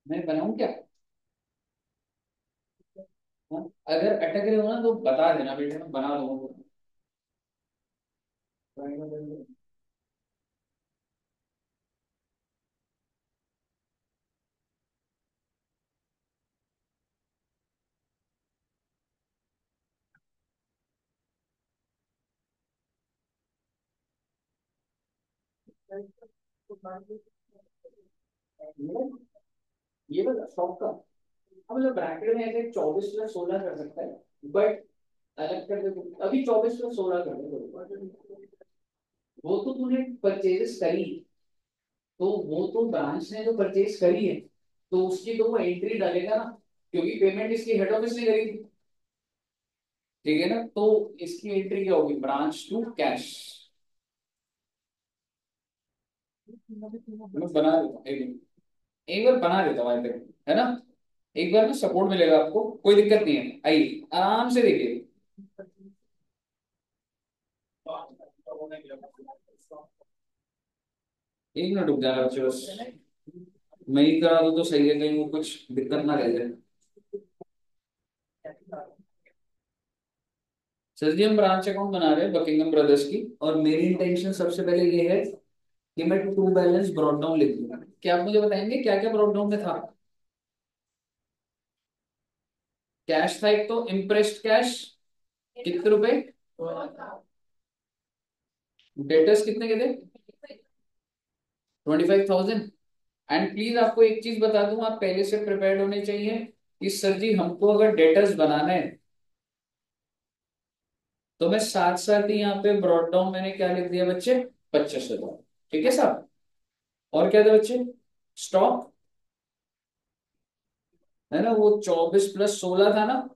मैं बनाऊं क्या? हाँ? अगर अटक रहे हो ना तो बता देना बेटा, मैं बना दूंगा। ये वाला शॉप का, हम लोग ब्रैकेट में ऐसे चौबीस प्लस सोलह कर सकता है, बट अलग कर दे तो अभी चौबीस प्लस सोलह कर दे। वो तो तूने परचेजेस करी, तो वो तो ब्रांच ने जो परचेज करी है, तो उसकी तो वो एंट्री डालेगा ना, क्योंकि पेमेंट इसकी हेड ऑफिस ने करी थी। ठीक है ना, तो इसकी एंट्री क्या होगी? Branch to cash. मैं बना देता हूँ एक मिनट, एक बार बना देता हूँ ऐसे, है ना? एक बार में सपोर्ट मिलेगा आपको, कोई दिक्कत नहीं है, आइए आराम से देखिए। एक मिनट रुक जाना बच्चे बस, मैं ही करा दूँ तो सही है, कहीं वो कुछ दिक्कत ना रह जाए। सर जी हम ब्रांच अकाउंट बना रहे हैं बकिंगम ब्रदर्स की, और मेरी इंटेंशन सबसे पहले ये है कि मैं टू बैलेंस ब्रॉट डाउन लिख दूंगा। क्या आप मुझे बताएंगे क्या क्या ब्रॉट डाउन में था? कैश था एक तो, इम्प्रेस्ड कैश कितने रुपए, डेटर्स कितने के थे? Twenty five thousand. And please आपको एक चीज बता दूं, आप पहले से प्रिपेयर्ड होने चाहिए कि सर जी हमको अगर डेटर्स बनाना है, तो मैं साथ साथ ही यहाँ पे ब्रॉट डाउन मैंने क्या लिख दिया बच्चे? पच्चीस हजार। ठीक है साहब? और क्या था बच्चे? स्टॉक, है ना, वो चौबीस प्लस सोलह था ना,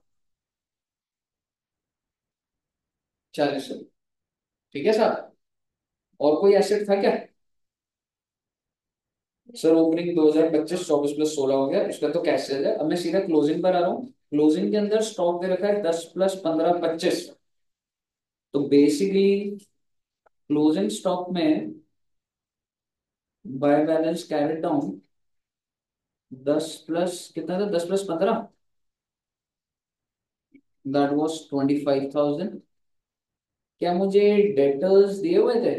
चालीस। ठीक है साहब? और कोई एसेट था क्या? सर ओपनिंग दो हजार पच्चीस, चौबीस प्लस सोलह हो गया, इसका तो कैश सेल है। अब मैं सीधा क्लोजिंग पर आ रहा हूँ। क्लोजिंग के अंदर स्टॉक दे रखा है दस प्लस पंद्रह, पच्चीस। तो बेसिकली क्लोजिंग स्टॉक में बाय बैलेंस कैरेट डाउन दस प्लस कितना था? दस प्लस पंद्रह, that was twenty five thousand. क्या मुझे डेटर्स दिए हुए थे?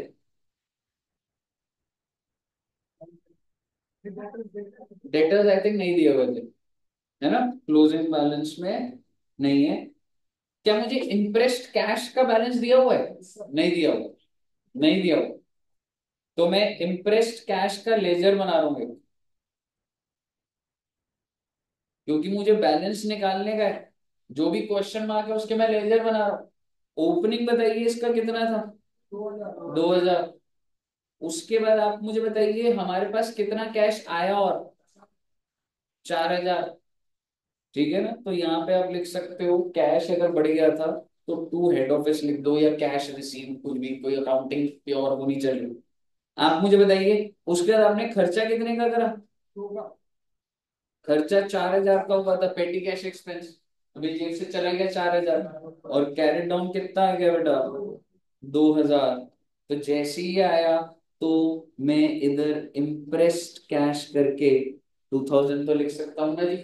डेटर्स आई थिंक नहीं दिए हुए थे, है ना, क्लोजिंग बैलेंस में नहीं है। क्या मुझे इंप्रेस्ड कैश का बैलेंस दिया हुआ है? नहीं दिया हुआ, नहीं दिया हुआ। तो मैं इंप्रेस्ड कैश का लेजर बना रहा हूँ, क्योंकि मुझे बैलेंस निकालने का है। जो भी क्वेश्चन मार्क है उसके मैं लेजर बना रहा हूँ। ओपनिंग बताइए इसका कितना था? दो हजार। उसके बाद आप मुझे बताइए हमारे पास कितना कैश आया, और चार हजार। ठीक है ना, तो यहाँ पे आप लिख सकते हो कैश अगर बढ़ गया था तो टू हेड ऑफिस लिख दो, या कैश रिसीव, कुछ भी, कोई अकाउंटिंग प्योर होनी चाहिए। आप मुझे बताइए उसके बाद आपने खर्चा कितने का करा? खर्चा चार हजार का हुआ था, पेटी कैश एक्सपेंस, अभी जेब से चला गया चार हजार। और कैरेट डाउन कितना आ गया बेटा? दो हजार। तो जैसे ही आया, तो मैं इधर इम्प्रेस्ड कैश करके टू थाउजेंड तो लिख सकता हूँ ना जी?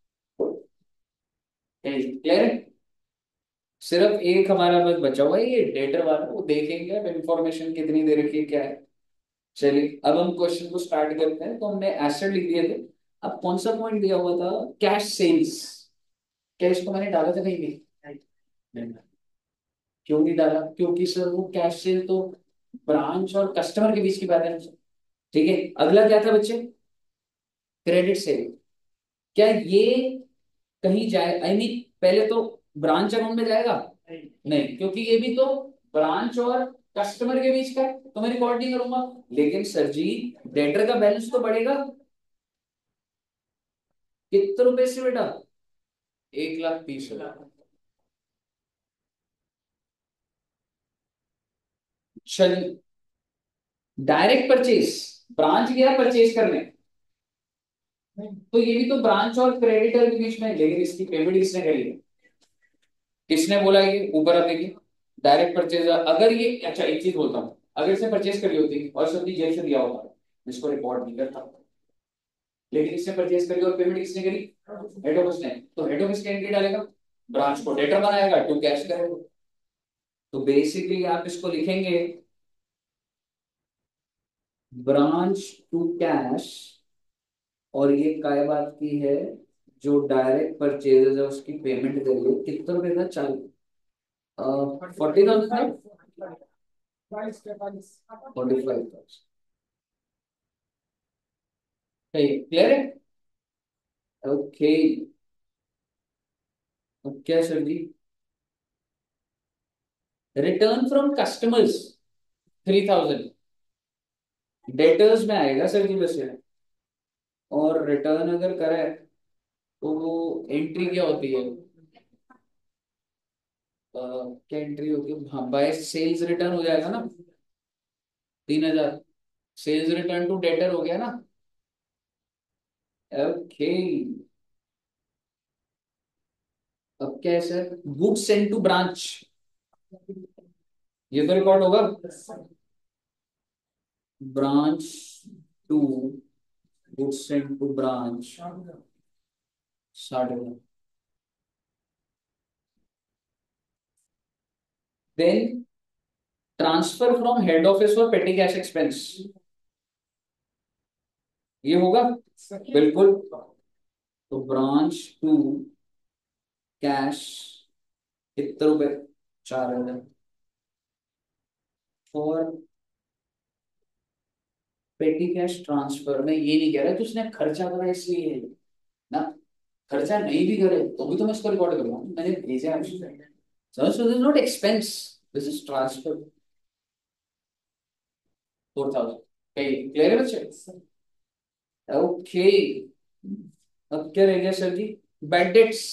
क्लियर है? सिर्फ एक हमारा बस बचा हुआ है, ये डेटर वाला, वो देखेंगे अब इंफॉर्मेशन कितनी दे रखी है क्या है। चलिए अब हम क्वेश्चन को स्टार्ट करते हैं। तो हमने एसेट लिख दिए थे। अब कौन सा पॉइंट दिया हुआ था? Cash sales. कैश को मैंने डाला था कहीं भी? नहीं। क्यों नहीं डाला? क्योंकि सर वो कैश सेल तो ब्रांच और कस्टमर के बीच की बात है। ठीक है, अगला क्या था बच्चे? Credit sale. क्या ये कहीं जाए, आई मीन पहले तो ब्रांच अकाउंट में जाएगा? नहीं, क्योंकि ये भी तो ब्रांच और कस्टमर के बीच का है, तो मैं रिकॉर्ड नहीं करूंगा। लेकिन सर जी डेटर का बैलेंस तो बढ़ेगा। कितने रुपए से बेटा? एक लाख तीस हजार। चलिए, डायरेक्ट परचेज, ब्रांच गया परचेज करने, तो ये भी तो ब्रांच और क्रेडिटर के बीच में है, लेकिन इसकी पेमेंट किसने करी है? किसने बोला ये ऊपर आएगी? Direct purchase. अगर ये, अच्छा एक चीज बोलता हूँ, अगर इसने परचेज करी होती और सब्जी जेल से दिया होता, इसको रिकॉर्ड नहीं करता। लेकिन इसने परचेज करी और पेमेंट किसने करी? हेड ऑफिस ने। तो हेड ऑफिस क्या एंट्री डालेगा? ब्रांच को डेटर बनाएगा, टू कैश करेगा। तो बेसिकली आप इसको लिखेंगे ब्रांच टू कैश। और ये काय बात की है? जो डायरेक्ट परचेज है उसकी पेमेंट करिए, कितना रुपए का? चाल forty thousand. Forty five thousand. Clear है? ओके। अब क्या सर जी? Return from customers three thousand. Debtors में आएगा सर जी वैसे। और रिटर्न अगर करे तो वो एंट्री क्या होती है? अ, क्या एंट्री होती है? हाँ, बाय सेल्स रिटर्न हो जाएगा ना, तीन हजार। सेल्स रिटर्न टू डेटर हो गया ना। ओके। अब क्या है sir? Goods send to branch, ये तो रिकॉर्ड होगा। Branch to, goods send to branch, साठ हजार। Then transfer from head office for petty cash expense, ये होगा बिल्कुल। तो ब्रांच टू कैश कितने रुपए? चार हजार। और पेटी कैश ट्रांसफर में ये नहीं कह रहा कि उसने खर्चा करा इसलिए है ना। खर्चा नहीं भी करे तो भी तो मैं इसको रिकॉर्ड करूंगा, मैंने भेजा है। So this is not expense, this is transfer. Four thousand. Clear है बच्चे? ओके। अब क्या रह गया सर जी? Bad debts.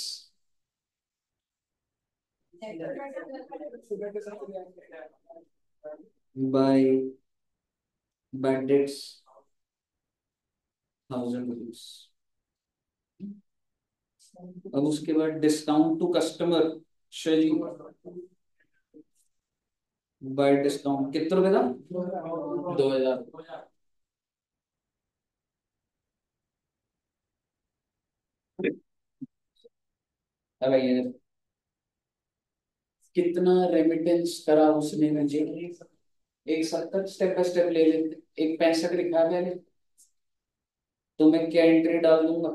By bad debts thousand rupees. अब उसके बाद डिस्काउंट टू कस्टमर, जी। बाय डिस्काउंट कितने रुपए था? दो हजार। अब ये कितना रेमिटेंस करा उसने मुझे? एक सत्तर, स्टेप बाय स्टेप ले लेते। एक पैंसठ लिखा है मैंने, तो मैं क्या एंट्री डाल दूंगा?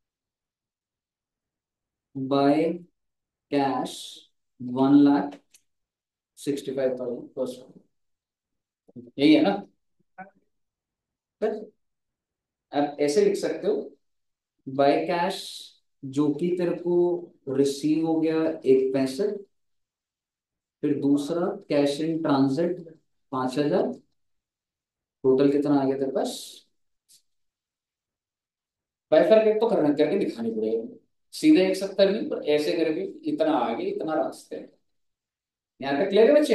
By cash one lakh sixty five thousand. यही है ना? बस आप ऐसे लिख सकते हो, बाय कैश जो कि तेरे को रिसीव हो गया एक पैंसठ। फिर दूसरा कैश इन ट्रांजिट पांच हजार। टोटल कितना आ गया तेरे पास? बाइफरकेट तो करना करके दिखानी पड़ेगा, सीधे एक सत्तर नहीं पर ऐसे करके इतना आगे इतना रास्ते हैं। यहाँ तक क्लियर है बच्चे?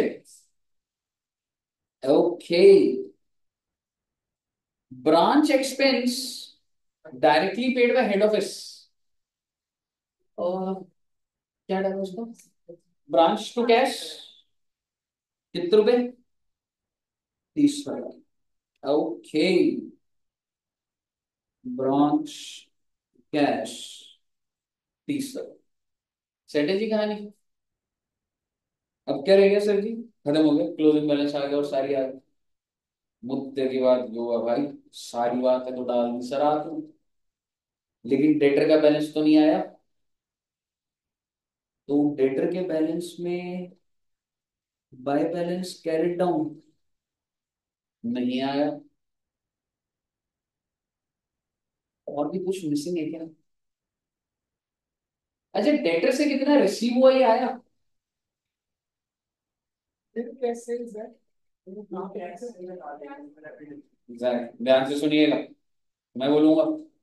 Okay. Branch expense directly paid by head office. और क्या डाला उसको? ब्रांच टू कैश कितने रुपए? तीस हजार। ओके। ब्रांच कैश तीस हजार। सेट है जी कहानी। अब क्या रह गया सर जी? खत्म हो गया, क्लोजिंग बैलेंस आ गया और सारी आ गई। मुद्दे की बात जो है भाई, सारी बात है तो डाल दी सर आपने, लेकिन डेटर का बैलेंस तो नहीं आया। तो डेटर के बैलेंस में बाय बैलेंस कैरेट डाउन नहीं आया। और भी कुछ मिसिंग है क्या? अच्छा, डेटर से कितना रिसीव हुआ ये आया? Exact. ध्यान से सुनिएगा, मैं बोलूंगा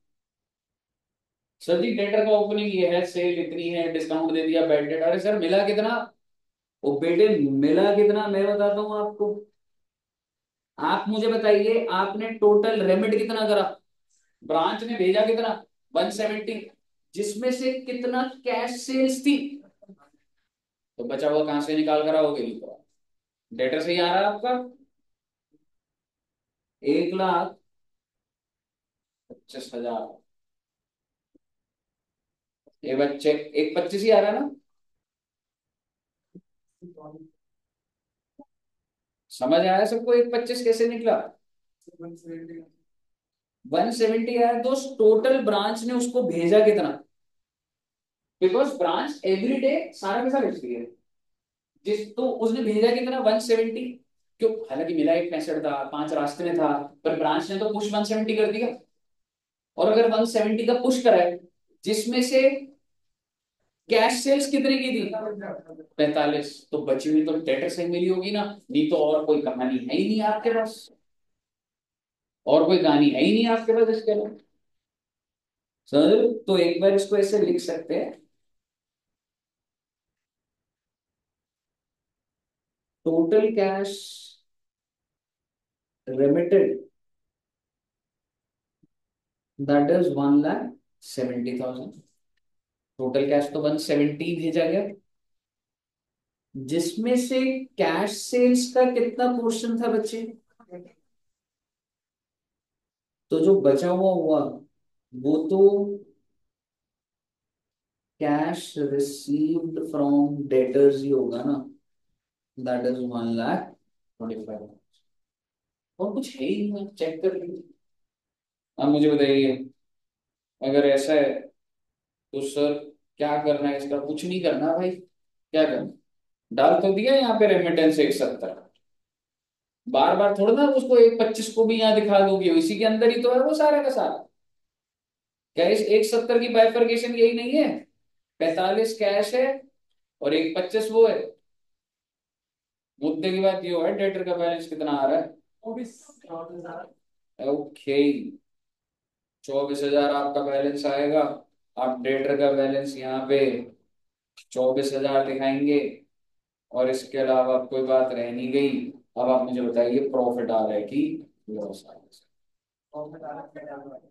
सर जी डेटर का ओपनिंग ये है, सेल इतनी है, डिस्काउंट दे दिया, बैड डेट। अरे सर मिला कितना? वो बेटे मिला कितना मैं बताता हूँ आपको। आप मुझे बताइए, आपने टोटल रेमिट कितना करा? ब्रांच ने भेजा कितना? One seventy. जिसमें से कितना कैश सेल्स थी? तो बचा हुआ कहां से निकाल कर आओगे? नहीं तो डेटर से ही आ रहा है आपका। एक लाख पच्चीस हजार। ये बच्चे एक पच्चीस ही आ रहा है ना? समझ आया सबको एक पच्चीस कैसे निकला? वन सेवेंटी आया दोस्त, टोटल ब्रांच ने उसको भेजा कितना? बिकॉज ब्रांच एवरी डे सारा पैसा भेजती है। जिस तो उसने भेजा कितना? One seventy. क्यों? हालांकि मिला एक पैंसठ था, पांच रास्ते में था, पर ब्रांच ने तो पुश वन सेवेंटी कर दिया। और अगर वन सेवेंटी का पुश करा है, जिसमें से कैश सेल्स कितने की थी? पैंतालीस, तो बची हुई तो डेटर से मिली होगी ना, नहीं तो और कोई कहानी है ही नहीं आपके पास। और कोई कहानी है ही नहीं आपके पास इसके अलावा। समझ लो? तो एक बार इसको ऐसे लिख सकते हैं, total cash remitted that is one lakh seventy thousand. Total cash तो वन सेवेंटी भेजा गया, जिसमें से कैश सेल्स का कितना पोर्शन था बच्चे? तो जो बचा हुआ हुआ वो तो कैश रिसीव्ड फ्रॉम डेटर्स ही होगा ना, that is one lakh twenty five. और कुछ है ही नहीं, चेक कर लीजिए। अब मुझे बताइए, अगर ऐसा है तो सर क्या करना है इसका? कुछ नहीं करना भाई, क्या करना? डाल तो दिया यहाँ पे रेमिटेंस एक सत्तर। बार बार थोड़ा ना उसको एक पच्चीस को भी यहाँ दिखा दोगे, इसी के अंदर ही तो है वो सारा का सारा। क्या इस एक सत्तर की बाइफरकेशन यही नहीं है? पैंतालीस कैश है और एक पच्चीस वो है। मुद्दे की बात ये है डेटर का बैलेंस कितना आ रहा है? ओके, चौबीस हजार आपका बैलेंस आएगा। आप डेटर का बैलेंस यहाँ पे चौबीस हजार दिखाएंगे। और इसके अलावा अब कोई बात रह नहीं गई। अब आप मुझे बताइए प्रॉफिट आ रहा है कि लॉस आ रहा है?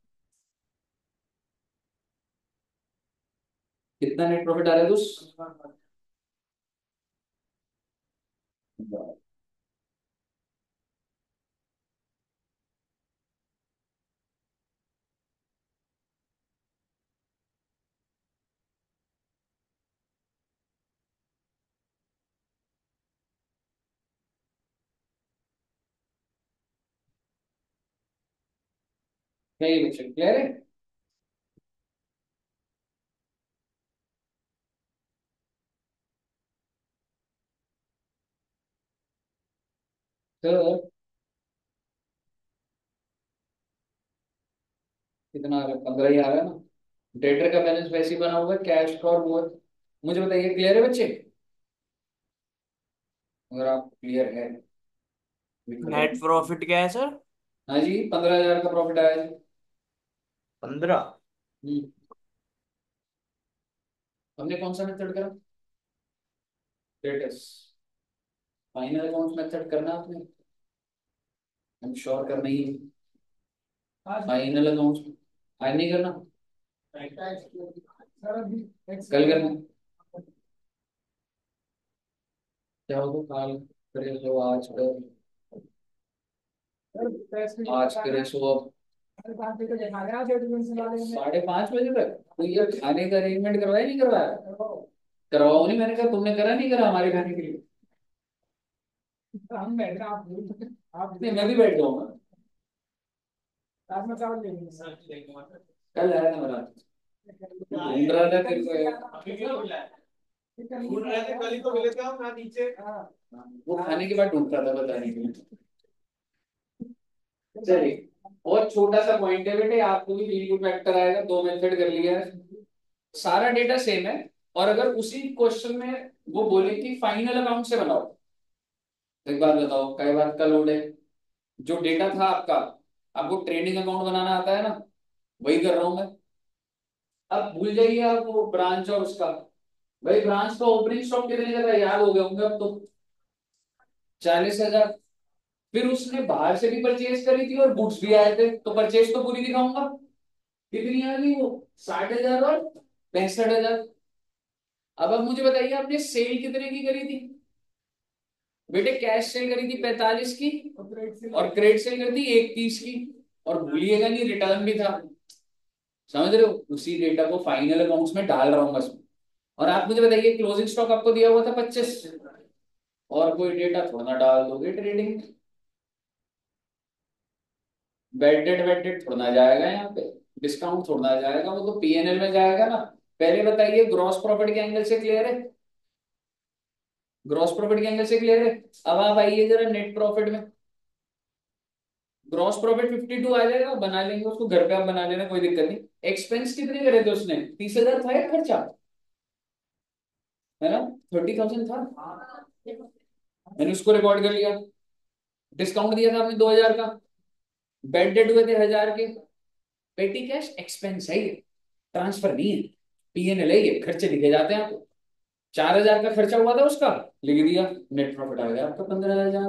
कितना नेट प्रॉफिट आ रहा है दोस्त? क्या ये बच्चे क्लियर है? तो कितना आ रहा है? पंद्रह ही आ रहा है ना। डेटर का बैलेंस वैसे ही बना हुआ है, कैश का और वो है। मुझे बताइए क्लियर है बच्चे? अगर आप क्लियर है विक्रम।
नेट प्रॉफिट क्या है सर?
हाँ जी, पंद्रह हजार का प्रॉफिट आया है।
पंद्रह?
हम्म, हमने कौन सा मेथड करा? स्टेटस फाइनल अकाउंट मेथड करना आपने? हम श्योर करना ही फाइनल अकाउंट। आज नहीं करना, कल करना। क्या होगा कल? करे सो आज कर, आज करे सो अब साढ़े पांच बजे तक। तो ये खाने का अरेंजमेंट करवाया नहीं करवाया? करवाओ नहीं, मैंने कहा तुमने करा नहीं करा हमारे खाने के लिए? नहीं, मैं भी बैठ जाऊंगा। कल आया था मेरा, ढूंढ रहा था तेरे को यार।
भूल रहे थे, कल ही तो मिले थे हम ना नीचे।
वो खाने के बाद ढूंढ रहा था बताने के लिए। चलिए, बहुत छोटा सा पॉइंट है बेटे, आपको भी फील गुड फैक्टर आएगा। दो मेथड कर लिया है, सारा डेटा सेम है। और अगर उसी क्वेश्चन में वो बोले कि फाइनल अकाउंट से बनाओ, तो एक बात बताओ, कई बात का लोड है? जो डेटा था आपका, आपको ट्रेडिंग अकाउंट बनाना आता है ना? वही कर रहा हूं मैं। अब भूल जाइए आप वो ब्रांच और उसका। भाई ब्रांच का ओपनिंग स्टॉक कितने का था याद हो गया होंगे अब तो, चालीस हजार। फिर उसने बाहर से भी परचेज करी थी और गुड्स भी आए थे, तो परचेज तो पूरी दिखाऊंगा। कितनी आ गई वो? साठ हजार, और पैंसठ हजार। अब अब मुझे बताइए आपने सेल कितने की करी थी? बेटे कैश सेल करी थी पैंतालीस की, और क्रेडिट सेल करी थी इकतीस की। और भूलिएगा नहीं रिटर्न भी था, समझ रहे हो, उसी डेटा को फाइनल अकाउंट्स में डाल रहा हूँ बस। और आप मुझे बताइए क्लोजिंग स्टॉक आपको दिया हुआ था पच्चीस, और कोई डेटा थोड़ा ना डाल दोगे trading, bad debt bad debt थोड़ा ना जाएगा यहाँ पे, डिस्काउंट थोड़ा ना जाएगा, वो तो पीएनएल में जाएगा ना। पहले बताइए ग्रॉस प्रॉफिट के एंगल से क्लियर है, ग्रॉस प्रॉफिट के एंगल से क्लियर है। अब आप आइए जरा नेट प्रॉफिट में, ग्रॉस प्रॉफिट फिफ्टी टू आ जाएगा, बना लेंगे उसको घर पे, आप बना लेना कोई दिक्कत नहीं। एक्सपेंस कितने करे थे उसने, तीस हजार था या खर्चा, है ना, थर्टी थाउजेंड था, मैंने उसको रिकॉर्ड कर लिया। डिस्काउंट दिया था आपने दो हजार का, बेड डेट हुए थे हजार के, पेटी कैश एक्सपेंस है ये, ट्रांसफर नहीं है, पीएनएल है ये, खर्चे लिखे जाते हैं आपको। चार हजार का खर्चा हुआ था उसका, लिख दिया, नेट प्रॉफिट आ गया आपका पंद्रह हजार।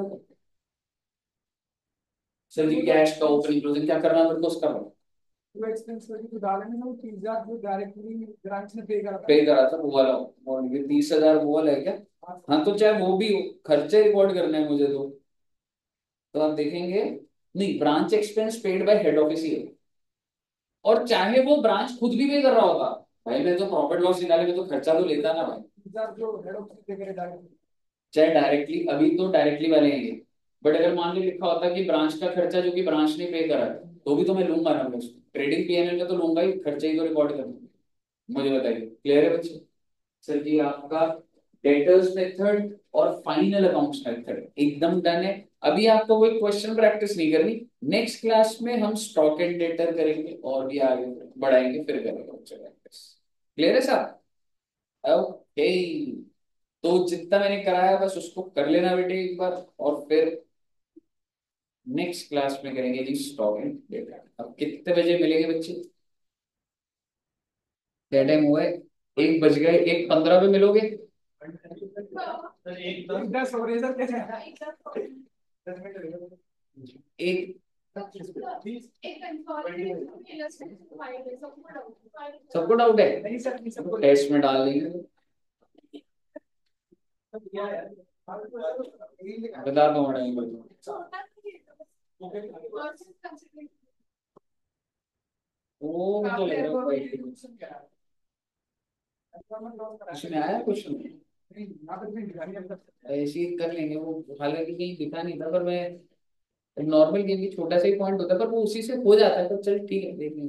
सर जी कैश का ओपनिंग क्लोजिंग क्या करना है मेरे को उसका,
वो एक्सपेंस तो डालेंगे ना, वो तीस हजार जो डायरेक्टली ब्रांच ने पे करा था।
पे करा था वो वाला, और ये तीस हजार वो वाला है क्या। हाँ तो चाहे वो भी हो, खर्चे रिकॉर्ड करने हैं मुझे तो तो आप देखेंगे, नहीं branch expense paid by head office ही है, और चाहे वो ब्रांच खुद भी पे कर रहा होगा, भाई मैं तो प्रॉफिट लॉस निकाले में तो खर्चा तो लेता ना भाई,
तीस हजार जो हेड ऑफिस पे करे डायरेक्टली।
चाहे डायरेक्टली, अभी तो डायरेक्टली वाले हैं ये, बट अगर मान ली लिखा होता कि ब्रांच का खर्चा जो कि ब्रांच ने पे करा है, तो भी तो मैं लूंगा ना, मैं ट्रेडिंग पीएनएल में तो लूंगा ही, खर्चे ही तो रिकॉर्ड करूंगा। मुझे बताइए क्लियर है बच्चे। सर जी आपका डेटर्स मेथड और फाइनल अकाउंट्स मेथड एकदम डन है। अभी आपको कोई क्वेश्चन प्रैक्टिस नहीं करनी, नेक्स्ट क्लास में हम स्टॉक एंड डेटर करेंगे और भी आगे बढ़ाएंगे, फिर करेंगे बच्चे प्रैक्टिस। क्लियर है साहब, ओके। तो जितना मैंने कराया बस उसको कर लेना बेटे एक बार, और फिर नेक्स्ट क्लास में करेंगे जी स्टॉक एंड डेटर। अब कितने बजे मिलेंगे बच्चे, क्या टाइम हुआ है, एक बज गए, एक पंद्रह पे मिलोगे।
एक
एक
दस।
दस हो रही है सर, कैसे दस मिनट लगेगा।
एक
बीस।
सबको डाउट है,
नहीं सर, नहीं सबको
टेस्ट में डाल देंगे,
दिया है।
बता दो मैडम को। वो मुझे लग रहा है कोई कुछ में आया, कुछ नहीं ऐसे ही कर लेंगे वो, हालांकि कहीं दिखा नहीं था, पर मैं नॉर्मल गेम की छोटा सा ही पॉइंट होता है, पर वो उसी से हो जाता है, तो चल ठीक है देख लेंगे।